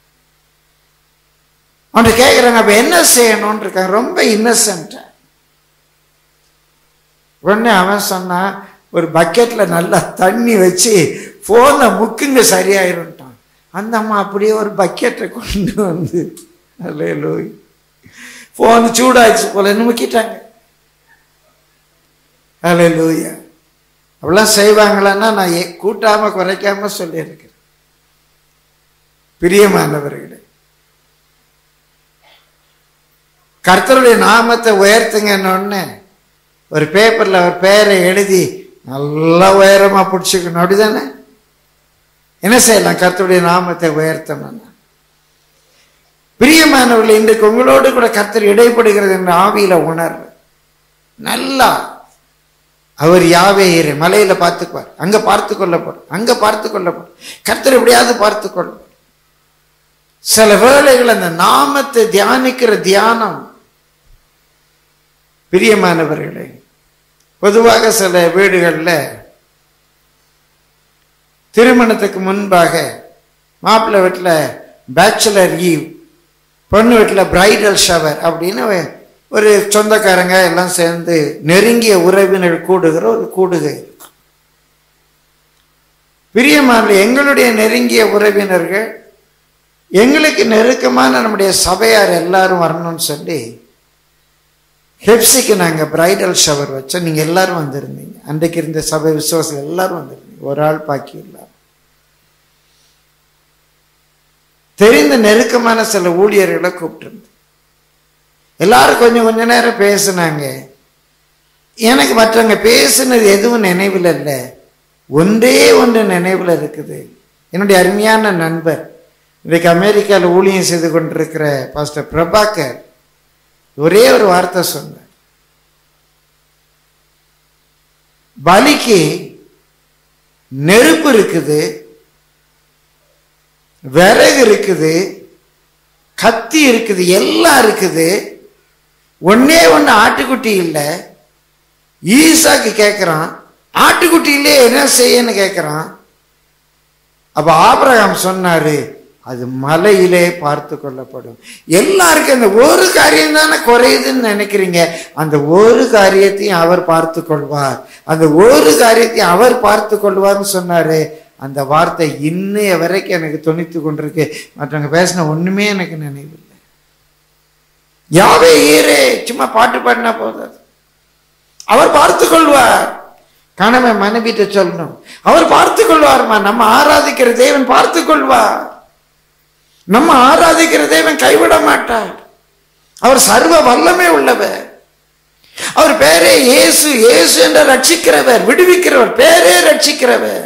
அவன்கிட்ட கேட்குறாங்க, அப்போ என்ன செய்யணும்னு இருக்காங்க. ரொம்ப இன்னசென்ட்டா. உடனே அவன் சொன்னான், ஒரு பக்கெட்டில் நல்லா தண்ணி வச்சு ஃபோனை முக்குங்க சரியாயிரும்ட்டான். அந்த அம்மா அப்படியே ஒரு பக்கெட்டை கொண்டு வந்து அல்லேலூயா, ஃபோன் சூடாயிடுச்சு போல முக்கிட்டாங்க. அல்லேலூயா. அப்படிலாம் செய்வாங்களான்னா நான் கூட்டாம குறைக்காம சொல்லியிருக்கிறேன். பிரியமானவர்களே, கர்த்தருடைய நாமத்தை உயர்த்துங்கன்னு ஒரு பேப்பர்ல அவர் பெயரை எழுதி நல்லா உயரமா பிடிச்சிக்கணும். அப்படிதானே? என்ன செய்யலாம் கர்த்தருடைய நாமத்தை உயர்த்தணும்னா? பிரியமானவர்களே, இன்றைக்கு உங்களோடு கூட கர்த்தர் இடைப்படுகிறது என்ற ஆவியில உணர்வு நல்லா. அவர் யாவே இரு மலையில பார்த்துக்குவார், அங்க பார்த்து கொள்ளப்படும், அங்க பார்த்து கொள்ளப்படும். கர்த்தர் எப்படியாவது பார்த்து கொள்வார். சில வேளைகள் அந்த நாமத்தை தியானிக்கிற தியானம், பிரியமானவர்களே, பொதுவாக சில வீடுகளில் திருமணத்துக்கு முன்பாக மாப்பிள்ளை வீட்டில் பேச்சுலர் ஈவ், பொண்ணு வீட்டில் பிரைடல் ஷவர் அப்படின்னு ஒரு சொந்தக்காரங்க எல்லாம் சேர்ந்து நெருங்கிய உறவினர் கூடுகிற ஒரு கூடுகை. பிரியமான எங்களுடைய நெருங்கிய உறவினர்கள், எங்களுக்கு நெருக்கமான நம்முடைய சபையார் எல்லாரும் வரணும்னு சொல்லி ஹெப்சிக்கு நாங்கள் பிரைடல் ஷவர் வச்சோம். நீங்கள் எல்லாரும் வந்திருந்தீங்க. அன்றைக்கு இருந்த சபை விசுவாசிகள் எல்லாரும் வந்திருந்தீங்க. ஒரு ஆள் பாக்கி இல்லாம. தெரிந்த நெருக்கமான சில ஊழியர்களை கூப்பிட்டு எல்லாரும் கொஞ்ச நேரம் பேசினாங்க. எனக்கு மற்றவங்க பேசுனது எதுவும் நினைவில் இல்லை, ஒன்றே ஒன்று நினைவில் இருக்குது. என்னுடைய அருமையான நண்பர், இன்றைக்கு அமெரிக்காவில் ஊழியம் செய்து கொண்டிருக்கிற பாஸ்டர் பிரபாகர் ஒரே ஒரு வார்த்தை சொன்னார். பலிக்கு நெருப்பு இருக்குது, விறகு இருக்குது, கத்தி இருக்குது, எல்லாம் இருக்குது. ஒன்னே ஒன்று ஆட்டுக்குட்டி இல்லை. ஈசாக்கு கேட்கிறான், ஆட்டுக்குட்டியிலே என்ன செய்யன்னு கேட்கிறான். அப்ப ஆபிரகாம் சொன்னாரு, அது மலையிலே பார்த்து கொள்ளப்படும். எல்லாருக்கும் அந்த ஒரு காரியம் தானே குறையுதுன்னு நினைக்கிறீங்க. அந்த ஒரு காரியத்தையும் அவர் பார்த்து கொள்வார், அந்த ஒரு காரியத்தையும் அவர் பார்த்து கொள்வார்னு சொன்னாரு. அந்த வார்த்தை இன்னைய வரைக்கும் எனக்கு துணித்து கொண்டிருக்கு. மற்றவங்க பேசின ஒண்ணுமே எனக்கு நினைவில்லை. யாவே ஈரே சும்மா பாட்டு பாடினா போதாது, அவர் பார்த்து கொள்வார். கணவன் மனைவிட்ட சொல்லணும், அவர் பார்த்து கொள்வார்மா. நம்ம ஆராதிக்கிற தேவன் பார்த்து கொள்வார். நம்ம ஆராதிக்கிற தேவன் கைவிட மாட்டார். அவர் சர்வ வல்லமை உள்ளவர். அவர் பேரே இயேசு. இயேசு என்ற ரட்சிக்கிறவர், விடுவிக்கிறவர், பேரே ரட்சிக்கிறவர்.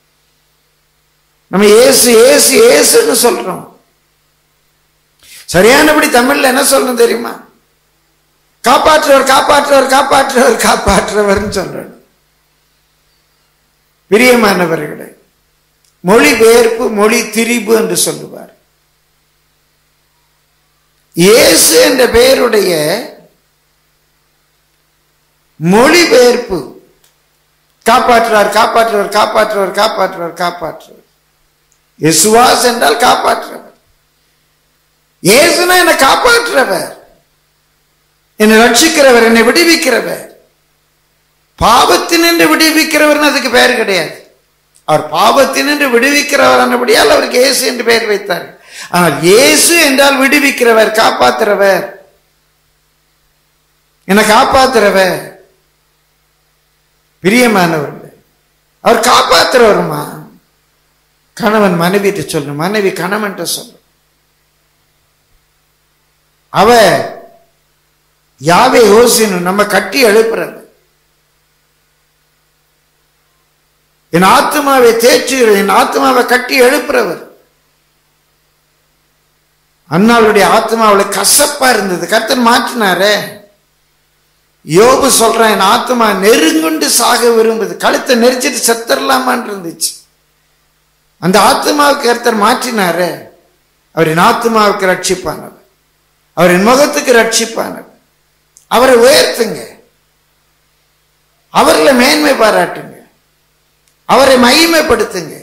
நம்ம இயேசு இயேசு இயேசுன்னு சொல்றோம். சரியானபடி தமிழ்ல என்ன சொல்லணும் தெரியுமா? காப்பாற்றுவர் காப்பாற்றுவர் காப்பாற்றுவர் காப்பாற்றுவர்னு சொல்றோம். பிரியமானவர்களே, மொழிபெயர்ப்பு மொழி திரிபு என்று சொல்லுவார். இயேசு என்ற பெயருடைய மொழிபெயர்ப்பு காப்பாற்றுவார் காப்பாற்றுவர் காப்பாற்றுவர் காப்பாற்றுவர் காப்பாற்றுவர். இயேசுவாஸ் என்றால் காப்பாற்றுவர். இயேசுனா என்னை காப்பாற்றுறவர், என்னை ரட்சிக்கிறவர், என்னை விடுவிக்கிறவர். பாவத்தினின்று விடுவிக்கிறவர் அதுக்கு பெயர் கிடையாது. அவர் பாவத்தினின்று விடுவிக்கிறவர் ஆனபடியால் அவருக்கு இயேசு என்று பெயர் வைத்தார். ஆனால் இயேசு என்றால் விடுவிக்கிறவர், காப்பாற்றுறவர், என்னை காப்பாற்றுறவர். பிரியமானவர்கள், அவர் காப்பாற்றுறவருமா? கணவன் மனைவிட்டு சொல்லணும், மனைவி கணவன் சொல்லணும். அவ யாவே யோசினும் நம்ம கட்டி எழுப்புறது. என் ஆத்மாவை தேற்றுகிறது, என் ஆத்மாவை கட்டி எழுப்புறவர். அன்னாளுடைய ஆத்மா அவளை கசப்பா இருந்தது, கர்த்தர் மாற்றினாரே. யோபு சொல்றான், என் ஆத்மா நெருங்குண்டு சாக விரும்புது, கழுத்தை நெரிச்சிட்டு செத்தரலாமான் இருந்துச்சு. அந்த ஆத்மாவுக்கு கர்த்தர் மாற்றினாரே. அவரின் ஆத்மாவுக்கு ரட்சிப்பானவர், அவரின் முகத்துக்கு ரட்சிப்பானவர். அவரை உயர்த்துங்க, அவர்களை மேன்மை பாராட்டுங்க, அவரை மகிமைப்படுத்துங்க.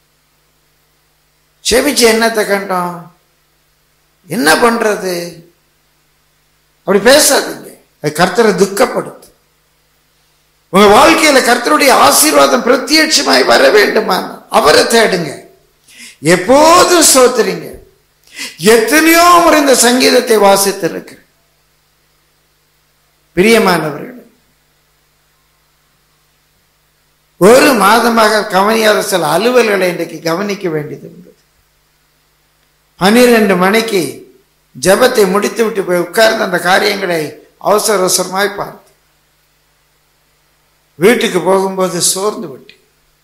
செபிச்சு என்னத்தை கண்டோம், என்ன பண்றது, அப்படி பேசாதீங்க. அது கர்த்தரை துக்கப்படுத்து. உங்க வாழ்க்கையில கர்த்தருடைய ஆசீர்வாதம் பிரத்யட்சமாய் வர வேண்டுமா, அவரை தேடுங்க, எப்போதும் ஸ்தோத்திரிங்க. எத்தனையோ முறை இந்த சங்கீதத்தை வாசித்திருக்க. பிரியமானவர்கள், ஒரு மாதமாக கவனியாத சில அலுவல்களை இன்றைக்கு கவனிக்க வேண்டியது இருந்தது. 12 மணிக்கு ஜெபத்தை முடித்து விட்டு போய் உட்கார்ந்து அந்த காரியங்களை அவசர அவசரமாய் பார்த்து வீட்டுக்கு போகும்போது சோர்ந்து விட்டு,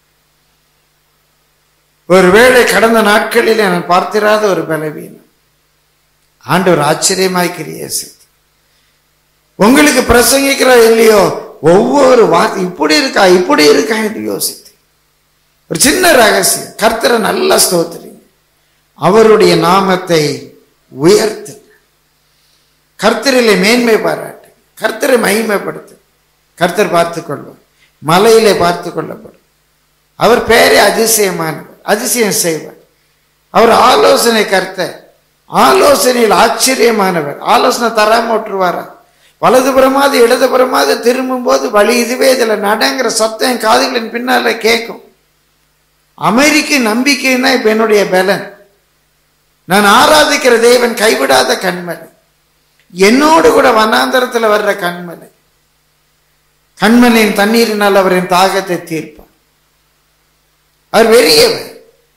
ஒருவேளை கடந்த நாட்களில் நான் பார்த்திராத ஒரு பலவீனம் ஆண்டவர் ஆச்சரியமாய் கிரியை செய்து உங்களுக்கு பிரசங்கிக்கிறார் இல்லையோ, ஒவ்வொரு வார்த்தை இப்படி இருக்கா என்று யோசித்து ஒரு சின்ன ரகசியம், கர்த்தரை நல்லா ஸ்தோத்திரிங்க, அவருடைய நாமத்தை உயர்த்து, கர்த்தரிலே மேன்மை பாராட்டு, கர்த்தரை மகிமைப்படுத்து. கர்த்தர் பார்த்து கொள்வார், மலையிலே பார்த்து கொள்ளப்படும். அவர் பேரே அதிசயமானவர், அதிசயம் செய்வார். அவர் ஆலோசனை கர்த்தர், ஆலோசனையில் ஆச்சரியமானவர். ஆலோசனை தராம விட்டுருவாரா? வலதுபுறமாவது இடதுபுறமாவது திரும்பும் போது வழி இதுவே, இதில் நடங்கிற சத்தம் என் காதுகளின் பின்னால கேட்கும். அமெரிக்க நம்பிக்கைன்னு தான் இப்ப என்னுடைய பலன். நான் ஆராதிக்கிற தேவன் கைவிடாத கண்மலை, என்னோடு கூட வனாந்தரத்தில் வர்ற கண்மலை. கண்மலையின் தண்ணீரினால் அவரின் தாகத்தை தீர்ப்பார். அவர் பெரியவர்,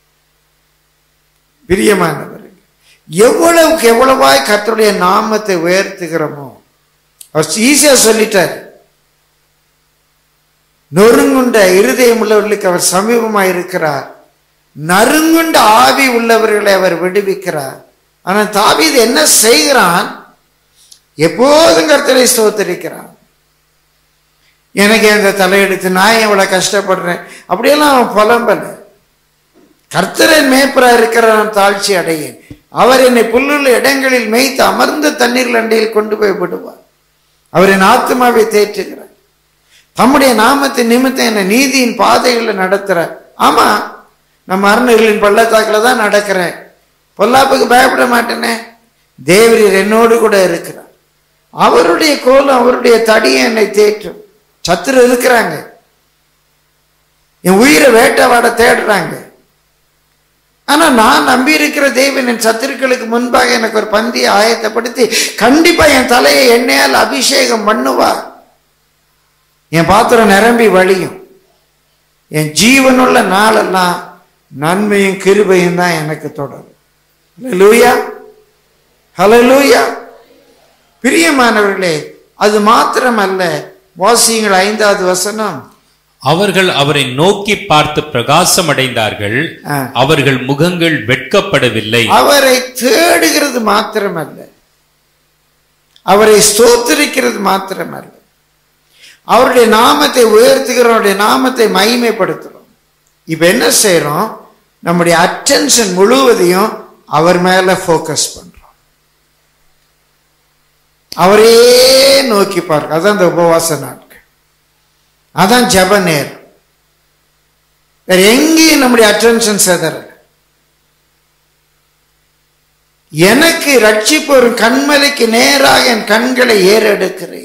பிரியமானவர். எவ்வளவுக்கு எவ்வளவாய் கர்த்தருடைய நாமத்தை உயர்த்துகிறோமோ, அவர் ஈஸியா சொல்லிட்டார், நொறுங்குண்ட இருதயம் உள்ளவர்களுக்கு அவர் சமீபமாய் இருக்கிறார், நறுங்குண்ட ஆவி உள்ளவர்களை அவர் விடுவிக்கிறார். ஆனா தாவீது என்ன செய்கிறான்? எப்போதும் கர்த்தரை ஸ்தோத்திரிக்கிறான். எனக்கு அந்த தலையெடுத்து நான் எவ்வளவு கஷ்டப்படுறேன் அப்படியெல்லாம் அவன் புலம்பல. கர்த்தரின் மேய்ப்பரா இருக்கிற நான் தாழ்ச்சி அடையேன், அவர் என்னை புல்லுள்ள இடங்களில் மேய்த்து அமர்ந்த தண்ணீர் அண்டையில் கொண்டு போய் விடுவார். அவர் என் ஆத்மாவை தேற்றுகிறார், தம்முடைய நாமத்தின் நிமித்தம் என்னை நீதியின் பாதைகளில் நடத்துறார். ஆமா, நம்ம மரணங்களின் பள்ளத்தாக்கில் தான் நடக்கிறேன், பொல்லாப்புக்கு பயப்பட மாட்டேனே. தேவரீர் என்னோடு கூட இருக்கிறார், அவருடைய கோலம் அவருடைய தடியை என்னை தேற்றும். சத்துரு இருக்கிறாங்க, என் உயிரை வேட்டவாட தேடுறாங்க. ஆனா நான் நம்பி இருக்கிற தேவன் என் சத்துருக்களுக்கு முன்பாக எனக்கு ஒரு பந்தியை ஆயத்தப்படுத்தி கண்டிப்பா என் தலையை எண்ணெயால் அபிஷேகம் பண்ணுவார். என் பாத்திரம் நிரம்பி வழியும். என் ஜீவனுள்ள நாளெல்லாம் நன்மையும் கிருபையும் தான் எனக்கு தொடரும். ஹல்லேலூயா, ஹல்லேலூயா. பிரியமானவர்களே, அது மாத்திரமல்ல, வாசியுங்கள் 5வது வசனம். அவர்கள் அவரை நோக்கி பார்த்து பிரகாசம் அடைந்தார்கள், அவர்கள் முகங்கள் வெட்கப்படவில்லை. அவரை தேடுகிறது மாத்திரமல்ல, அவரை ஸ்தோத்திரிக்கிறது மாத்திரமல்ல, அவருடைய நாமத்தை உயர்த்துகிறோம், அவருடைய நாமத்தை மகிமைப்படுத்துறோம். இப்ப என்ன செய்யறோம்? நம்முடைய அட்டென்ஷன் முழுவதையும் அவர் மேல போக்கஸ் பண்றோம், அவரே நோக்கி பார்க்க. அதான் இந்த உபவாச நாட்கள், அதான் ஜெப நேரம். வேற எங்கேயும் நம்முடைய அட்டென்ஷன் செதறல. எனக்கு ரட்சிப்பு வரும் கண்மலைக்கு நேராக என் கண்களை ஏறெடுக்கிறேன்.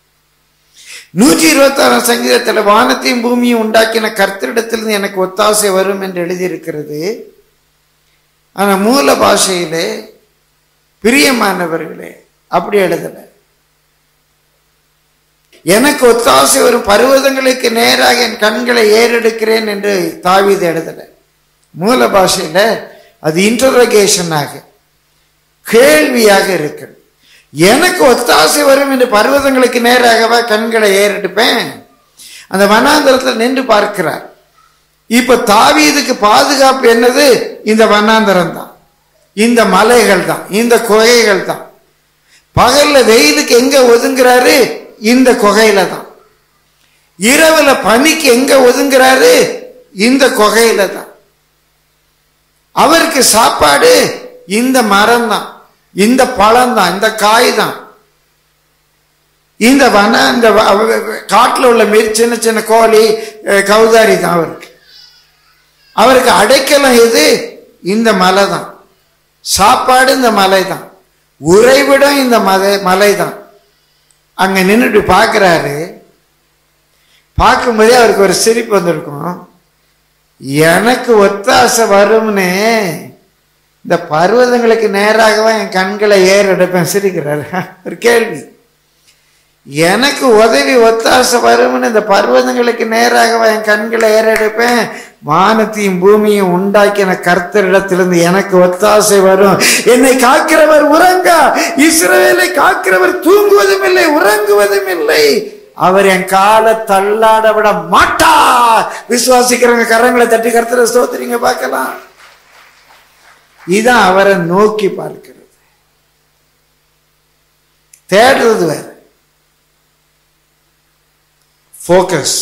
126 சங்கீதத்தில் வானத்தையும் பூமியும் உண்டாக்கின கர்த்தரிடத்திலிருந்து எனக்கு ஒத்தாசை வரும் என்று எழுதியிருக்கிறது. ஆனா மூல பாஷையிலே, பிரியமானவர்களே, அப்படி எழுதல. எனக்கு ஒத்தாசை வரும் பர்வதங்களுக்கு நேராக என் கண்களை ஏறெடுக்கிறேன் என்று தாவீது எழுதல. மூல பாஷையில அது இன்டரோகேஷனாக, கேள்வியாக இருக்கிறது. எனக்கு ஒத்தாசை வரும் என்று பர்வதங்களுக்கு நேராகவா கண்களை ஏறெடுப்பேன்? அந்த வனாந்தரத்தில் நின்று பார்க்கிறார். இப்ப தாவீதுக்கு பாதுகாப்பு என்னது? இந்த வனாந்தரம் தான், இந்த மலைகள் தான், இந்த குகைகள் தான். பகல்ல வெயிலுக்கு எங்க ஒதுங்குறாரு? இந்த குகையில தான். இரவுல பனிக்கு எங்க ஒதுங்குறாரு? இந்த குகையில தான். அவருக்கு சாப்பாடு இந்த மரம் தான், இந்த பழம் தான், இந்த காய் தான், இந்த இந்த காட்டுல உள்ள சின்ன சின்ன கோழி கௌதாரி தான். அவருக்கு அடைக்கலம் எது? இந்த மலை தான். சாப்பாடு இந்த மலை தான், உறைவிடம் இந்த மலை தான். அங்க நின்றுட்டு பார்க்கிறாரு. பார்க்கும்போதே அவருக்கு ஒரு சிரிப்பு வந்திருக்கும். எனக்கு ஒத்தாசை வரும்னு இந்த பர்வதங்களுக்கு நேராகவா என் கண்களை ஏறெடுப்பேன். சிரிக்கிறாரு. ஒரு கேள்வி, எனக்கு உதவி ஒத்தாசை வரும்னு இந்த பர்வதங்களுக்கு நேராக என் கண்களை ஏறெடுப்பேன். வானத்தையும் பூமியும் உண்டாக்கின கர்த்தரிடத்திலிருந்து எனக்கு ஒத்தாசை வரும். என்னை காக்கிறவர் உறங்கா, இஸ்ரவேலை காக்கிறவர் தூங்குவதும் இல்லை உறங்குவதும் இல்லை. அவர் என் காலை தள்ளாட விட மாட்டார். விசுவாசிக்கிறவங்க கரங்களை தட்டி கர்த்தரை ஸ்தோத்திரிங்க பார்க்கலாம். இதான் அவரை நோக்கி பார்க்கிறது. தேடுறது வேற. போக்கஸ்,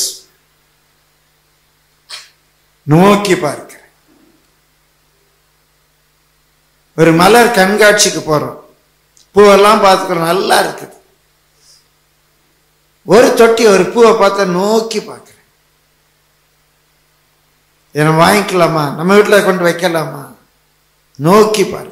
நோக்கி பார்க்கிறேன். ஒரு மலர் கண்காட்சிக்கு போறோம், பூவெல்லாம் பார்த்துக்கிறோம், நல்லா இருக்குது. ஒரு தொட்டி ஒரு பூவை பார்த்தா நோக்கி பார்க்கிறேன். இதை வாங்கிக்கலாமா, நம்ம வீட்டில் கொண்டு வைக்கலாமா, நோக்கி பார்க்கிறேன்.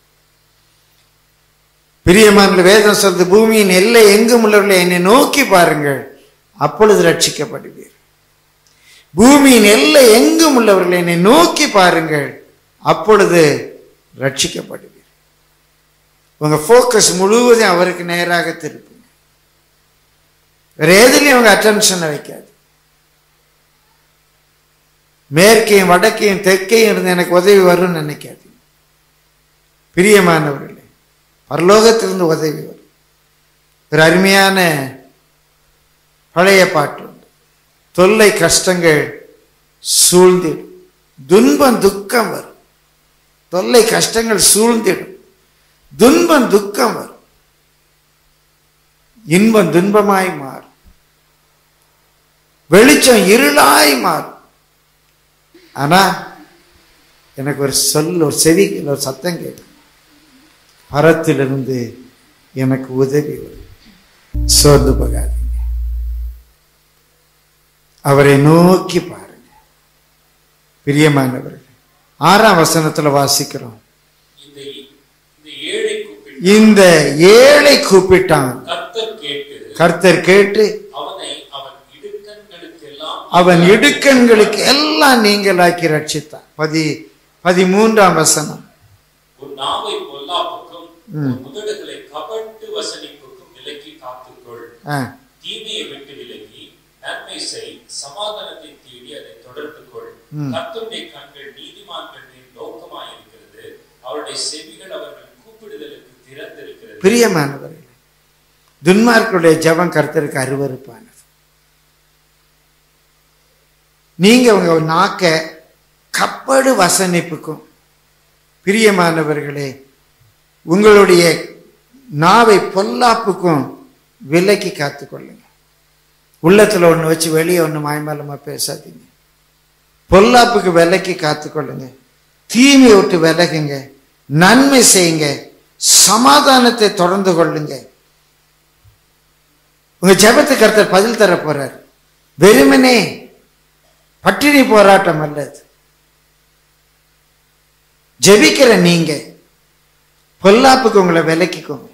பிரியமான வேதம் சொல்றது, பூமியின் எல்லை எங்கும் உள்ளவர்களே என்னை நோக்கி பாருங்கள், அப்பொழுது ரட்சிக்கப்படுவீர். பூமியின் எல்லை எங்கும் உள்ளவர்கள் என்னை நோக்கி பாருங்கள், அப்பொழுது ரட்சிக்கப்படுவீர். உங்க போக்கஸ் முழுவதும் அவருக்கு நேராக திருப்புங்க. வேற எதுலையும் அவங்க அட்டென்ஷனை வைக்காது. மேற்கையும் வடக்கையும் தெற்கையும் இருந்து எனக்கு உதவி வரும்னு நினைக்காது. பிரியமானவர்களே, பரலோகத்திலிருந்து உதவி வரும். ஒரு அருமையான பழைய பாட்டு உண்டு. தொல்லை கஷ்டங்கள் சூழ்ந்திடும், துன்பம் துக்கம் வரும். தொல்லை கஷ்டங்கள் சூழ்ந்திடும், துன்பம் துக்கம் வரும், இன்பம் துன்பமாய் மாறும், வெளிச்சம் இருளாய் மாறும். ஆனா எனக்கு ஒரு ஒரு செவியில் ஒரு சத்தம் கேட்கும், பரத்திலிருந்து எனக்கு உதவி வரும். சோர்ந்து போகாதீங்க, அவரை நோக்கி பாருங்க. பிரியமானவர்கள், 6ஆம் வசனத்துல வாசிக்கிறோம், இந்த ஏழை கூப்பிட்டான், கர்த்தர் கேட்டு அவன் இடுக்கண்களுக்கு எல்லாம் நீங்களாக்கி ரட்சித்தான். 13ஆம் வசனம், தீமையை விட்டு விலகி நன்மை செய், சமாதானத்தை தேடி அதை தொடர்ந்து கொள். கர்த்தருடைய கண்கள் நீதிமான்கள் மேல் நோக்கமாய் இருக்கிறது, அவருடைய செவிகள் அவர்கள் கூப்பிடுதலுக்கு திறந்திருக்கிறது. பிரியமானவர்களே, துன்மார்க்கருடைய ஜெபம் கர்த்தருக்கு அருவருப்பானது. நீங்க உங்க நாக்க கப்படு வசனிப்புக்கும், பிரியமானவர்களே, உங்களுடைய நாவை பொல்லாப்புக்கும் விலக்கி காத்துக்கொள்ளுங்க. உள்ளத்துல ஒண்ணு வச்சு வெளியே ஒண்ணு மாய்மாலமா பேசாதீங்க. பொல்லாப்புக்கு விலக்கி காத்துக்கொள்ளுங்க, தீமையை விட்டு விலகுங்க, நன்மை செய்யுங்க, சமாதானத்தை தொடர்ந்து கொள்ளுங்க. உங்க ஜெபத்துக்கு கர்த்தர் பதில் தர போறார். வெறுமனே பட்டினி போராட்டம் அல்லது. ஜெபிக்கிற நீங்க பொல்லாப்புக்கு உங்களை விலக்கிக்கோங்க.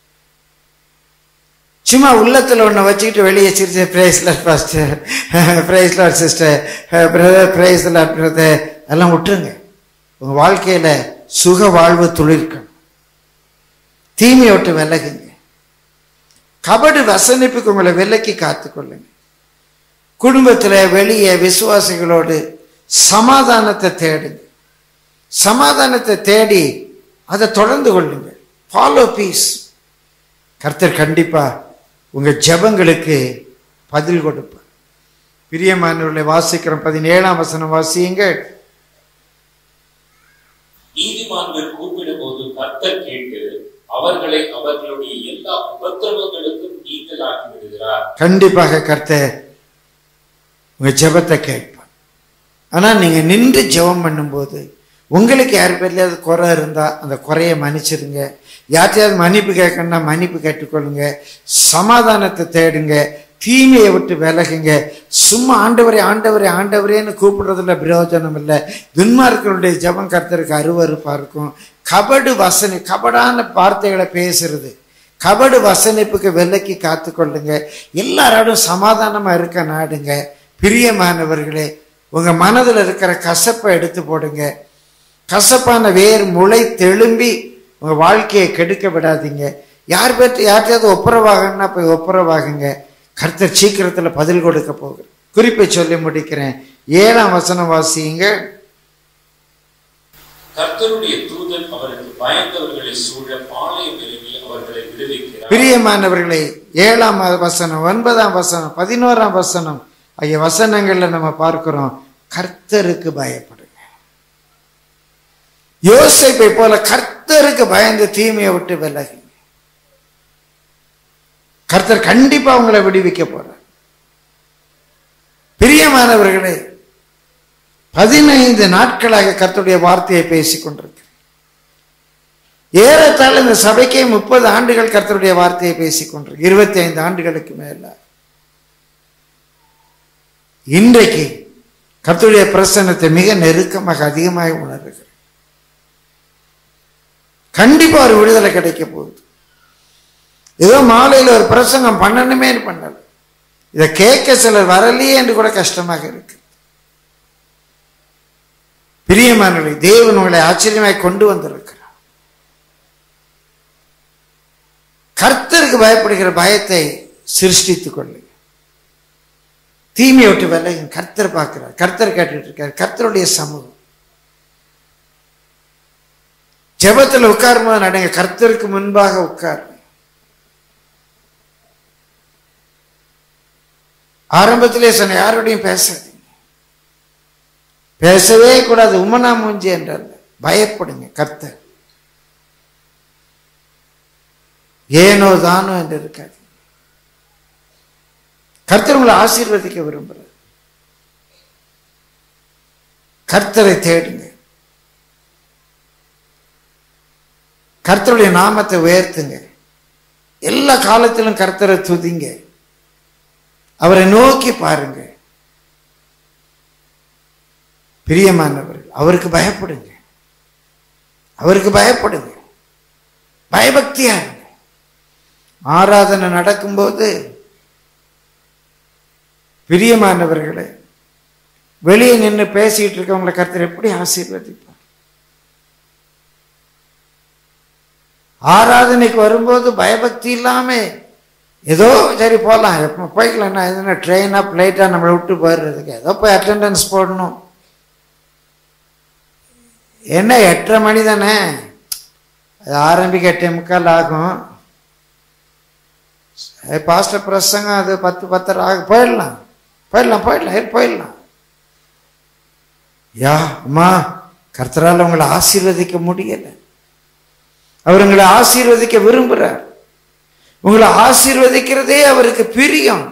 சும்மா உள்ளத்துல ஒண்ணு வச்சுக்கிட்டு வெளியே சிரிச்சு praise the Lord pastor, praise the Lord sister, brother, praise the Lord brother எல்லாம் விட்டுருங்க. உங்க வாழ்க்கையில சுக வாழ்வு துளிர்க்கணும். தீமையை விட்டு விலகுங்க. கபடு வசனிப்புக்கு உங்களை விலக்கி காத்துக்கொள்ளுங்க. குடும்பத்துல வெளியே விசுவாசிகளோடு சமாதானத்தை தேடுங்க. சமாதானத்தை தேடி அதை தொடர்ந்து கொள்ளுங்க. Follow peace. கர்த்தர் கண்டிப்பா உங்க ஜெபங்களுக்கு பதில் கொடுப்பார். பிரியமானவர்களை வாசிக்கிறோம், 17ஆம் வசனம் வாசியுங்கள். நீதிமான்கள் கூப்பிடும் போது கர்த்தர் கேட்டு அவர்களை அவர்களுடைய எல்லா உபத்திரவங்களுக்கும் நீங்களாக்கி விடுகிறார். கண்டிப்பாக கர்த்தர் உங்க ஜெபத்தை கேட்பார். ஆனா நீங்க நின்று ஜெபம் பண்ணும்போது உங்களுக்கு யார் பேர்லையாவது குறை இருந்தா அந்த குறையை மன்னிச்சிருங்க. யார்ட்டையாவது மன்னிப்பு கேட்கணும்னா மன்னிப்பு கேட்டுக்கொள்ளுங்க. சமாதானத்தை தேடுங்க. தீமையை விட்டு விலகுங்க. சும்மா ஆண்டவரே ஆண்டவரே ஆண்டவரேன்னு கூப்பிடுறதுல பிரயோஜனம் இல்லை. துன்மார்க்கருடைய ஜெபம் கர்த்தருக்கு அருவருப்பா இருக்கும். கபடான வார்த்தைகளை பேசுறது, கபடு வசனிப்புக்கு விலக்கி காத்துக்கொள்ளுங்க. எல்லாரோடும் சமாதானமா இருக்க நாடுங்க. பிரியமானவர்களே, உங்க மனதில் இருக்கிற கசப்பை எடுத்து போடுங்க. கசப்பான வேர் முளை தெழும்பி உங்க வாழ்க்கையை கெடுக்க விடாதீங்க. யார்கிட்டயாவது ஒப்புரவாகன்னா போய் ஒப்புரவாகுங்க. கர்த்தர் சீக்கிரத்தில் பதில் கொடுக்க போகிறார். குறிப்பை சொல்லி முடிக்கிறேன். 7ஆம் வசனம் வாசியுங்க. கர்த்தருடைய தூதன் அவருக்கு பயந்தவர்களை சூழ பாளையம் இறங்கி அவர்களை விடுவிக்கிறார். பிரியமானவர்களை, 7ஆம் வசனம், 9ஆம் வசனம், 11ஆம் வசனம் ஆகிய வசனங்கள்ல நம்ம பார்க்கிறோம், கர்த்தருக்கு பயப்படுங்க. யோசேப்பை போல கர்த்தருக்கு பயந்து தீமையை விட்டு விலகுங்க. கர்த்தர் கண்டிப்பா உங்களை விடுவிக்க போறார். பிரியமானவர்களே, 15 நாட்களாக கர்த்தருடைய வார்த்தையை பேசிக் கொண்டிருக்கிறேன். ஏறத்தாழ இந்த சபைக்கே 30 ஆண்டுகள் கர்த்தருடைய வார்த்தையை பேசிக் கொண்டிருக்கிறேன். 25 ஆண்டுகளுக்கு மேல. இன்றைக்கு கர்த்தருடைய பிரசன்னத்தை மிக நெருக்கமாக அதிகமாக உணர்கிறேன். கண்டிப்பா ஒரு விடுதலை கிடைக்க போகுது. ஏதோ மாலையில் ஒரு பிரசங்கம் பண்ணணுமே பண்ணல, இதை கேட்க சிலர் வரலையே என்று கூட கஷ்டமாக இருக்கு. பிரியமானவர்களே, தேவன் உங்களை ஆச்சரியமாய் கொண்டு வந்திருக்கிறார். கர்த்தருக்கு பயப்படுகிற பயத்தை சிருஷ்டித்துக் கொள்ளுங்க. தீமையை விட்டு விலகுங்க. கர்த்தர் பார்க்கிறார், கர்த்தர் கேட்டுட்டு இருக்கார். கர்த்தருடைய சமூகம் ஜெபத்தில் உட்காரும்போது நடங்க. கர்த்தருக்கு முன்பாக உட்காருங்க. ஆரம்பத்திலே சொன்ன, யாரோடையும் பேசாதீங்க, பேசவே கூடாது. உமனா மூஞ்சி என்றால் பயப்படுங்க. கர்த்தர் ஏனோ தானோ என்று இருக்காது. கர்த்தர் உங்களை ஆசீர்வதிக்க விரும்புகிறார். கர்த்தரை தேடுங்க. கர்த்தருடைய நாமத்தை உயர்த்துங்க. எல்லா காலத்திலும் கர்த்தரை துதிங்க. அவரை நோக்கி பாருங்க. பிரியமானவர்கள், அவருக்கு பயப்படுங்க. அவருக்கு பயப்படுங்க. பயபக்தியா இருங்க. ஆராதனை நடக்கும்போது பிரியமானவர்களே, வெளியே நின்று பேசிட்டு இருக்கவங்களை கர்த்தர் எப்படி ஆசீர்வதிப்பார்? ஆராதனைக்கு வரும்போது பயபக்தி இல்லாம ஏதோ சரி போகலாம், எப்போ போய்க்கலாம்னா எதுனா ட்ரெயினா பிளைட்டா நம்மளை விட்டு போயிடுறதுக்கு ஏதோ போய் அட்டெண்டன்ஸ் போடணும். என்ன 8:30 மணி தானே, அது ஆரம்பிக்க 8:45 ஆகும். பாஸ்டர் பிரசங்கம் அது 10-10:30 ஆகும். போயிடலாம். யா அம்மா, கர்த்தரால் உங்களை ஆசீர்வதிக்க முடியல. அவர் உங்களை ஆசீர்வதிக்க விரும்புகிறார். உங்களை ஆசீர்வதிக்கிறதே அவருக்கு பிரியம்.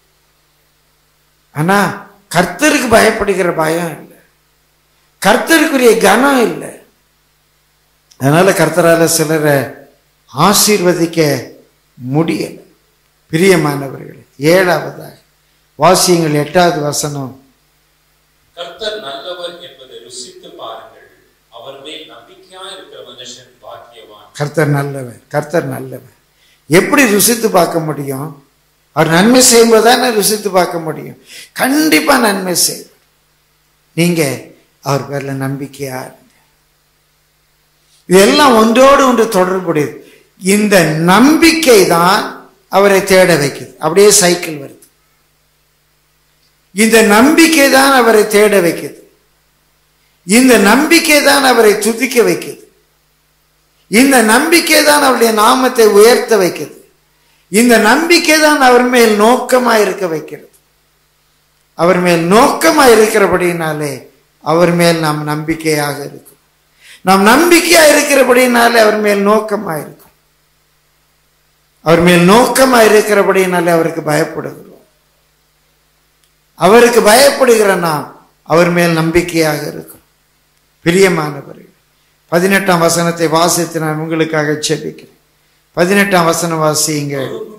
ஆனா கர்த்தருக்கு பயப்படுகிற பயம் இல்லை, கர்த்தருக்குரிய கனம் இல்லை. அதனால கர்த்தரால சிலரை ஆசீர்வதிக்க முடியல. பிரியமானவர்களே, 7ஆவதாக வாசியங்கள் 8வது வசனம். கர்த்தர் நல்லவர் என்பதை ருசித்து பாருங்கள், அவர் மேல் நம்பிக்கையாய் இருக்கிற மனுஷன் பாக்கியவான். கர்த்தர் நல்லவர், கர்த்தர் நல்லவர். எப்படி ருசித்து பார்க்க முடியும்? அவர் நன்மை செய்யும்போது தானே ருசித்து பார்க்க முடியும். கண்டிப்பா நன்மை செய்வார். நீங்க அவர் பேர்ல நம்பிக்கையா இருங்க. இதெல்லாம் ஒன்றோடு ஒன்று தொடர்புடையது. இந்த நம்பிக்கை தான் அவரை தேட வைக்குது. அப்படியே சைக்கிள் வருது. இந்த நம்பிக்கை தான் அவரை தேட வைக்குது. இந்த நம்பிக்கை தான் அவரை துதிக்க வைக்குது. இந்த நம்பிக்கை தான் அவருடைய நாமத்தை உயர்த்த வைக்குது. இந்த நம்பிக்கை தான் அவர் மேல் நோக்கமாக இருக்க வைக்கிறது. அவர் மேல் நோக்கமாக இருக்கிறபடினாலே அவர் மேல் நாம் நம்பிக்கையாக இருக்கும். நாம் நம்பிக்கையாக இருக்கிறபடினாலே அவர் மேல் நோக்கமாக இருக்கும். அவர் மேல் நோக்கமாக இருக்கிறபடினாலே அவருக்கு பயப்படுகிறோம். அவருக்கு பயப்படுகிற நாம் அவர் மேல் நம்பிக்கையாக இருக்கும். பிரியமானவர்கள், 18ஆம் வசனத்தை வாசித்து நான் உங்களுக்காக ஜெபிக்கிறேன். 18ஆம் வசனம் வாசியுங்க.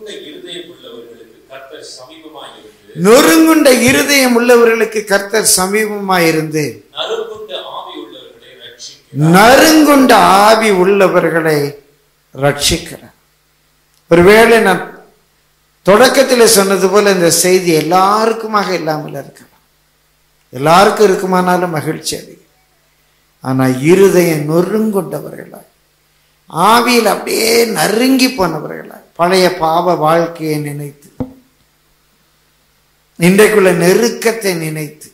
நொறுங்குண்ட இருதயம் உள்ளவர்களுக்கு கர்த்தர் சமீபமாயிருந்து நறுங்குண்ட ஆவி உள்ளவர்களை ரட்சிக்கிறார். ஒருவேளை நான் தொடக்கத்தில் சொன்னது போல இந்த செய்தி எல்லாருக்குமாக இல்லாமல் இருக்கலாம். எல்லாருக்கும் இருக்குமானாலும் மகிழ்ச்சி அதிகம். ஆனா இருதயம் நொறுங்குண்டவர்களாய், ஆவியில் அப்படியே நறுங்கி போனவர்களா, பழைய பாவ வாழ்க்கையை நினைத்து, இன்றைக்குள்ள நெருக்கத்தை நினைத்து,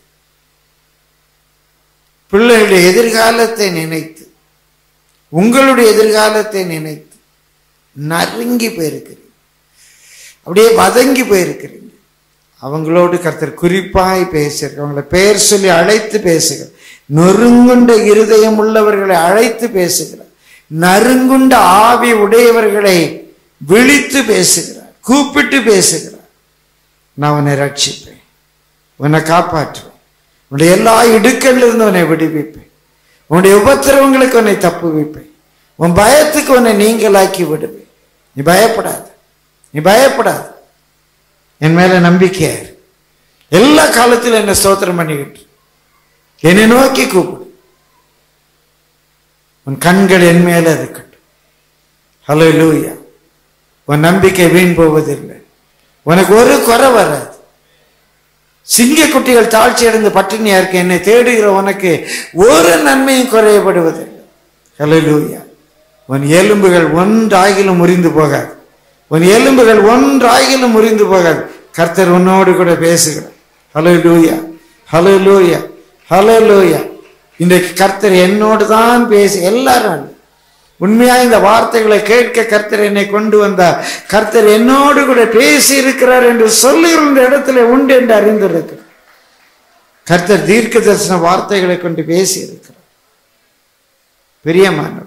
பிள்ளைகளுடைய எதிர்காலத்தை நினைத்து, உங்களுடைய எதிர்காலத்தை நினைத்து நறுங்கி போயிருக்கிறீங்க, அப்படியே வதங்கி போயிருக்கிறீங்க. அவங்களோடு கர்த்தர் குறிப்பாய் பேசுகிறார். அவங்களை பெயர் சொல்லி அழைத்து பேசுகிறார். நொறுங்குண்ட இருதயம் உள்ளவர்களை அழைத்து பேசுகிறார். நறுங்குண்ட ஆவி உடையவர்களை விழித்து பேசுகிறார், கூப்பிட்டு பேசுகிறார். நான் உன்னை ரட்சிப்பேன், உன்னை காப்பாற்றுவேன், உன்னுடைய எல்லா இடுக்கல்லிருந்து உன்னை விடுவிப்பேன், உன்னுடைய உபத்திரவங்களுக்கு உன்னை தப்புவிப்பேன், உன் பயத்துக்கு உன்னை நீங்களாக்கி விடுவேன். நீ பயப்படாது, நீ பயப்படாது, என் மேல நம்பிக்கையாரு. எல்லா காலத்திலும் என்ன ஸ்தோத்திரம் பண்ணிக்கிட்டு என்னை நோக்கி கூப்பிடு. உன் கண்கள் என் மேல இருக்கட்டும். ஹல்லேலூயா. உன் நம்பிக்கை வீண் போவதில்லை. உனக்கு ஒரு குறை வராது. சிங்க குட்டிகள் தாழ்ச்சி அடைந்து பட்டினியா இருக்க என்னை தேடுகிற உனக்கு ஒரு நன்மையும் குறையப்படுவதில்லை. ஹல்லேலூயா. உன் எலும்புகள் ஒன்றாகிலும் முறிந்து போகாது. உன் எலும்புகள் ஒன்றாகிலும் முறிந்து போகாது. கர்த்தர் உன்னோடு கூட பேசுகிறார். ஹல்லேலூயா, ஹல்லேலூயா, ஹல்லேலூயா. இன்றைக்கு கர்த்தர் என்னோடு தான் பேசி, எல்லாரும் உண்மையா இந்த வார்த்தைகளை கேட்க கர்த்தர் என்னை கொண்டு வந்தார். கர்த்தர் என்னோடு கூட பேசி இருக்கிறார் என்று சொல்லுகிற இடத்துல உண்டு என்று அறிந்திருக்கிறார். கர்த்தர் தீர்க்க தரிசன வார்த்தைகளை கொண்டு பேசி இருக்கிறார். பிரியமானவர்,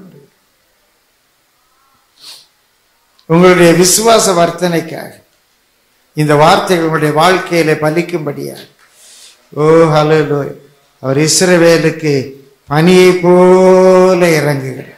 உங்களுடைய விசுவாச வர்த்தனைக்காக இந்த வார்த்தைகள் உங்களுடைய வாழ்க்கையில பலிக்கும்படியாக, ஓ ஹல்லேலூயா, அவர் இஸ்ரவேலுக்கு பனியை போல இறங்குகிறார்.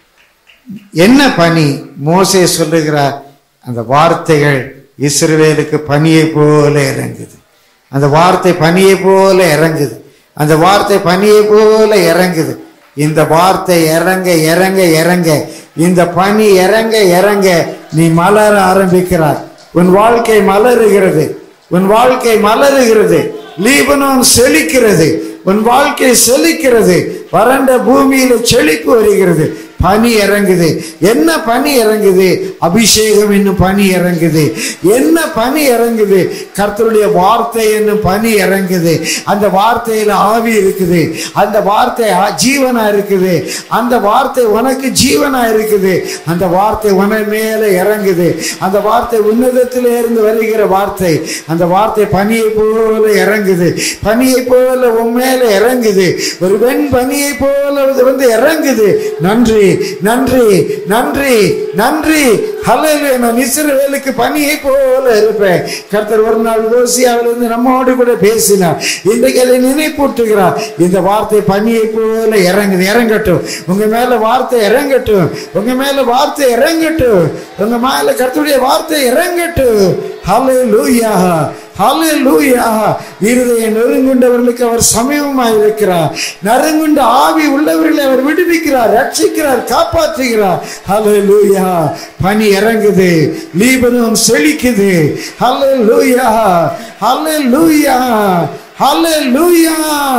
என்ன பனி? மோசே சொல்லுகிறார், அந்த வார்த்தைகள் இஸ்ரவேலுக்கு பனியை போல இறங்குது. அந்த வார்த்தை பனியை போல இறங்குது. அந்த வார்த்தை பனியை போல இறங்குது. இந்த வார்த்தை இறங்க இறங்க இறங்க, இந்த பனி இறங்க இறங்க நீ மலர ஆரம்பிக்கிறாய். உன் வாழ்க்கை மலருகிறது, உன் வாழ்க்கை மலருகிறது. லீபனோன் செழிக்கிறது, உன் வாழ்க்கை செழிக்கிறது. வறண்ட பூமியில செழிப்பு வருகிறது. பனி இறங்குது. என்ன பனி இறங்குது? அபிஷேகம் என்னும் பனி இறங்குது. என்ன பனி இறங்குது? கர்த்தருடைய வார்த்தை என்னும் பனி இறங்குது. அந்த வார்த்தையில ஆவி இருக்குது. அந்த வார்த்தை ஜீவனா இருக்குது. அந்த வார்த்தை உனக்கு ஜீவனா இருக்குது. அந்த வார்த்தை உன மேல இறங்குது. அந்த வார்த்தை உன்னதத்திலே இருந்து வருகிற வார்த்தை. அந்த வார்த்தை பனியை போல இறங்குது. பனியை போல உன் மேல இறங்குது. ஒரு வெண் பனியை போல வந்து இறங்குது. நன்றி, நன்றி, நன்றி, நன்றி. ஹல்லேலூயா. நான் இஸ்ரவேலுக்கு பனியை போல இருப்பேன். கர்த்தர் ஒரு நாள் யோசியாவிலிருந்து நம்மோடு கூட பேசினார். இன்றைக்கு அதை நினைப்பூட்டுகிறார். இந்த வார்த்தை பனியை போல இறங்குது. இறங்கட்டும், உங்க மேல வார்த்தை இறங்கட்டும். உங்க மேல வார்த்தை இறங்கட்டும். உங்க மேல கர்த்தருடைய வார்த்தை இறங்கட்டும். ஹல்லேலூயா, ஹல்லேலூயா. இருதய நெருங்குண்டவர்களுக்கு அவர் சமீபமாக இருக்கிறார். நறுங்குண்ட ஆவி உள்ளவர்களை அவர் விடுவிக்கிறார், ரட்சிக்கிறார், காப்பாற்றுகிறார். ஹல்லேலூயா. பனி இறங்குது. லீபனோன் செழிக்குது. ஹல்லேலூயா, ஹல்லேலூயா, ஹல்லேலூயா,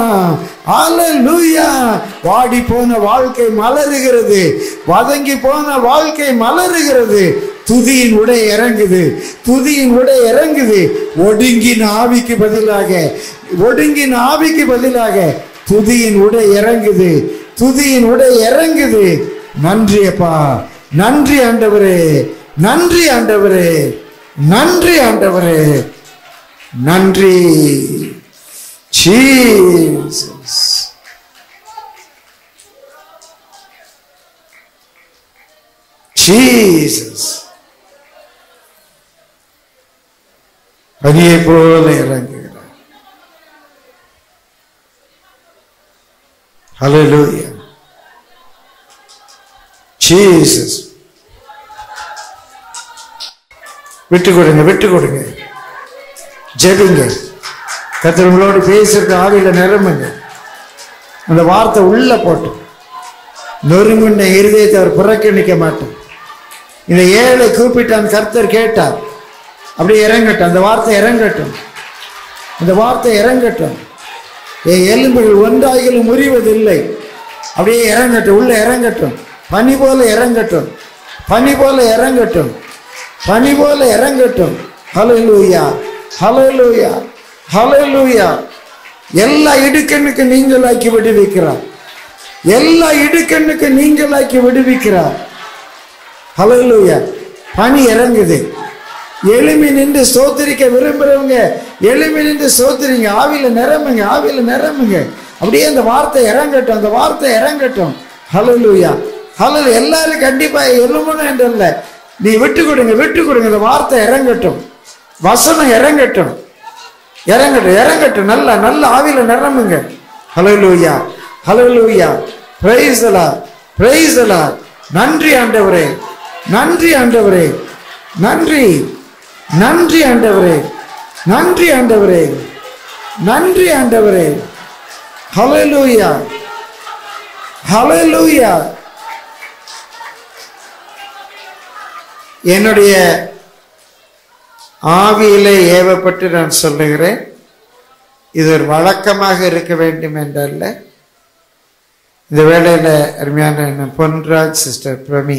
ஹல்லேலூயா. வாடி போன வாழ்க்கை மலருகிறது. வதங்கி போன வாழ்க்கை மலருகிறது. துதியின் உடை இறங்குது. துதியின் உடை இறங்குது. ஒடுங்கின ஆவிக்கு பதிலாக, ஒடுங்கின ஆவிக்கு பதிலாக துதியின் உடை இறங்குது. துதியின் உடை இறங்குது. நன்றி அப்பா, நன்றி ஆண்டவரே, நன்றி ஆண்டவரே, நன்றி ஆண்டவரே, நன்றி. Jesus, Jesus. பனியை போல இறங்குகிறார். ஹல்லேலூயா. ஜீசஸ். விட்டு கொடுங்க, விட்டு கொடுங்க, ஜெபிங்க. கர்த்தர் உங்களோடு பேசுறது ஆவியில நிரம்புங்க. அந்த வார்த்தை உள்ள போட்டு நொறுங்குண்ட இருதயத்தை அவர் புறக்கணிக்க மாட்டார். இந்த ஏழை கூப்பிட்டான், கர்த்தர் கேட்டார். அப்படியே இறங்கட்டும், அந்த வார்த்தை இறங்கட்டும், அந்த வார்த்தை இறங்கட்டும். எலும்புகள் ஒன்றாகிலும் முறிவதில்லை. அப்படியே இறங்கட்டும், உள்ள இறங்கட்டும். பனி போல இறங்கட்டும், பனி போல இறங்கட்டும், பனி போல இறங்கட்டும். ஹல்லேலூயா, ஹல்லேலூயா, ஹல்லேலூயா. எல்லா இடுக்கண்ணுக்கு நீங்களாக்கி விடுவிக்கிறார், எல்லா இடுக்கண்ணுக்கு நீங்களாக்கி விடுவிக்கிறார். ஹல்லேலூயா. பனி இறங்குது. எழுமி நின்று ஸ்தோத்திரிக்க விரும்புறவங்க எழுமி நின்று ஸ்தோத்திரிங்க. ஆவியில நிரம்புங்க, ஆவியில நிரம்புங்க. அப்படியே அந்த வார்த்தை இறங்கட்டும், அந்த வார்த்தை இறங்கட்டும். ஹல்லேலூயா, ஹல்லேலூயா. எல்லாரும் கண்டிப்பா எழுமணும் என்றல்ல, நீ விட்டு கொடுங்க, விட்டு கொடுங்க. இந்த வார்த்தை இறங்கட்டும், வசனம் இறங்கட்டும், இறங்கட்டும், இறங்கட்டும். நல்ல நல்ல ஆவியில நிரம்புங்க. ஹல்லேலூயா, ஹல்லேலூயா. Praise the Lord, praise the Lord. நன்றி ஆண்டவரே, நன்றி ஆண்டவரே, நன்றி, நன்றி ஆண்டவரே, நன்றி ஆண்டவரே, நன்றி ஆண்டவரே. ஹல்லேலூயா, ஹல்லேலூயா. என்னுடைய ஆவியிலே ஏவப்பட்டு நான் சொல்லுகிறேன், இது ஒரு வழக்கமாக இருக்க வேண்டும் என்றல்ல. இந்த வேளையில் அருமையான பொன்ராஜ், சிஸ்டர் பிரமி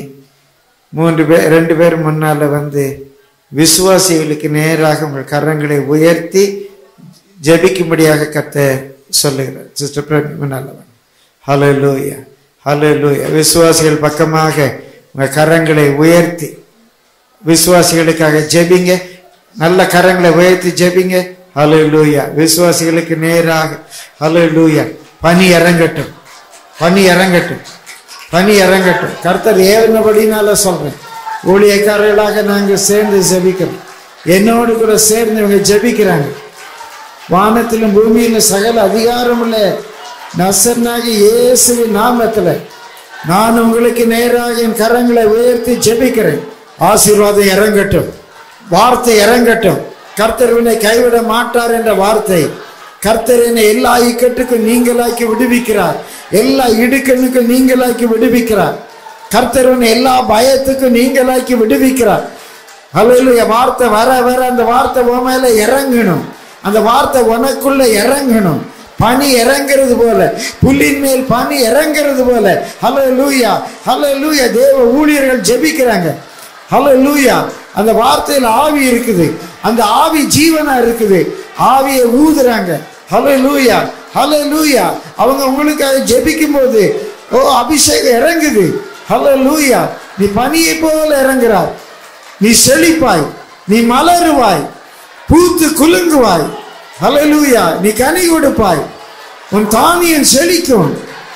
2 பேர் முன்னால வந்து விசுவாசிகளுக்கு நேராக உங்கள் கரங்களை உயர்த்தி ஜெபிக்கும்படியாக கர்த்தர் சொல்லுகிறார். சிஸ்டர் பிரமி முன்னால வந்து ஹல்லேலூயா, ஹல்லேலூயா. விசுவாசிகள் பக்கமாக உங்கள் கரங்களை உயர்த்தி விசுவாசிகளுக்காக ஜெபிங்க. நல்ல கரங்களை உயர்த்தி ஜெபிங்க. ஹல்லேலூயா. விசுவாசிகளுக்கு நேராக ஹல்லேலூயா. பனி இறங்கட்டும், பனி இறங்கட்டும், பனி இறங்கட்டும். கர்த்தர் ஏறினபடினால சொல்றேன், ஊழியக்காரர்களாக நாங்கள் சேர்ந்து ஜெபிக்கிறோம். என்னோடு கூட சேர்ந்து இவங்க ஜெபிக்கிறாங்க. வானத்திலும் பூமியிலும் சகல அதிகாரமுள்ள நசரனாகிய இயேசுவின் நாமத்தில் நான் உங்களுக்கு நேராக என் கரங்களை உயர்த்தி ஜெபிக்கிறேன். ஆசீர்வாதம் இறங்கட்டும், வார்த்தை இறங்கட்டும். கர்த்தர் என்னை கைவிட மாட்டார் என்ற வார்த்தை. கர்த்தர் என்னை எல்லா இக்கட்டுக்கும் நீங்களாக்கி விடுவிக்கிறார், எல்லா இடுக்கண்ணுக்கும் நீங்களாக்கி விடுவிக்கிறார். கர்த்தர் என்னை எல்லா பயத்துக்கும் நீங்களாக்கி விடுவிக்கிறார். ஹல்லேலூயா. வார்த்தை வர வர அந்த வார்த்தை உன் மேல இறங்கணும், அந்த வார்த்தை உனக்குள்ள இறங்கணும். பனி இறங்கிறது போல, புல்லின் மேல் பனி இறங்கிறது போல. ஹல்லேலூயா, ஹல்லேலூயா. தேவ ஊழியர்கள் ஜெபிக்கிறாங்க. ஹல்லேலூயா. அந்த வார்த்தையில் ஆவி இருக்குது, அந்த ஆவி ஜீவனா இருக்குது. ஆவியை ஊதுறாங்க. ஹல்லேலூயா, ஹல்லேலூயா. அவங்க உங்களுக்காக ஜெபிக்கும் போது அபிஷேகம் இறங்குது. ஹல்லேலூயா. நீ பனியை போல இறங்குறாய், நீ செழிப்பாய், நீ மலருவாய், பூத்து குலுங்குவாய். ஹல்லேலூயா. நீ கனி கொடுப்பாய், உன் தானியம் செழிக்கும்.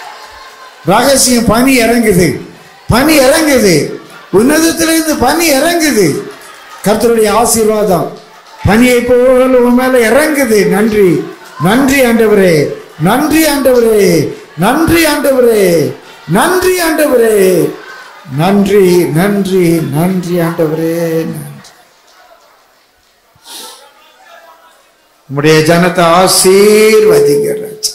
ரகசியம் பனி இறங்குது, பனி இறங்குது. உன்னதத்திலிருந்து பனி இறங்குது. கர்த்தருடைய ஆசீர்வாதம் பனியை போல உன் மேல இறங்குது. நன்றி, நன்றி ஆண்டவரே, நன்றி ஆண்டவரே, நன்றி ஆண்டவரே, நன்றி ஆண்டவரே, நன்றி, நன்றி, நன்றி ஆண்டவரே. உம்முடைய ஜனத்தை ஆசீர்வதிங்க ராஜா.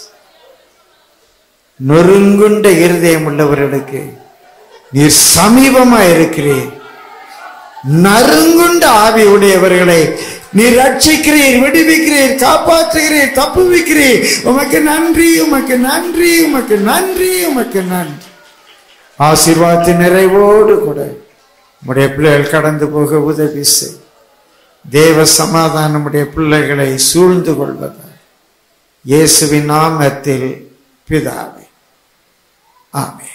நொறுங்குண்ட இருதயம் உள்ளவர்களுக்கு நீர் சமீபமா இருக்கிறீர். நறுங்குண்ட ஆவி உடையவர்களை நீர் ரட்சிக்கிறீர், விடுவிக்கிறீர், காப்பாற்றுகிறீர், தப்புவிக்கிறீர். உமக்கு நன்றி, உமக்கு நன்றி, உமக்கு நன்றி, உமக்கு நன்றி. ஆசீர்வாதத்தின் நிறைவோடு கூட உம்முடைய பிள்ளைகள் கடந்து போக உதவி செய். தேவ சமாதானம் நம்முடைய பிள்ளைகளை சூழ்ந்து கொள்வதால் இயேசுவின் நாமத்தில் பிதாவே, ஆமென்.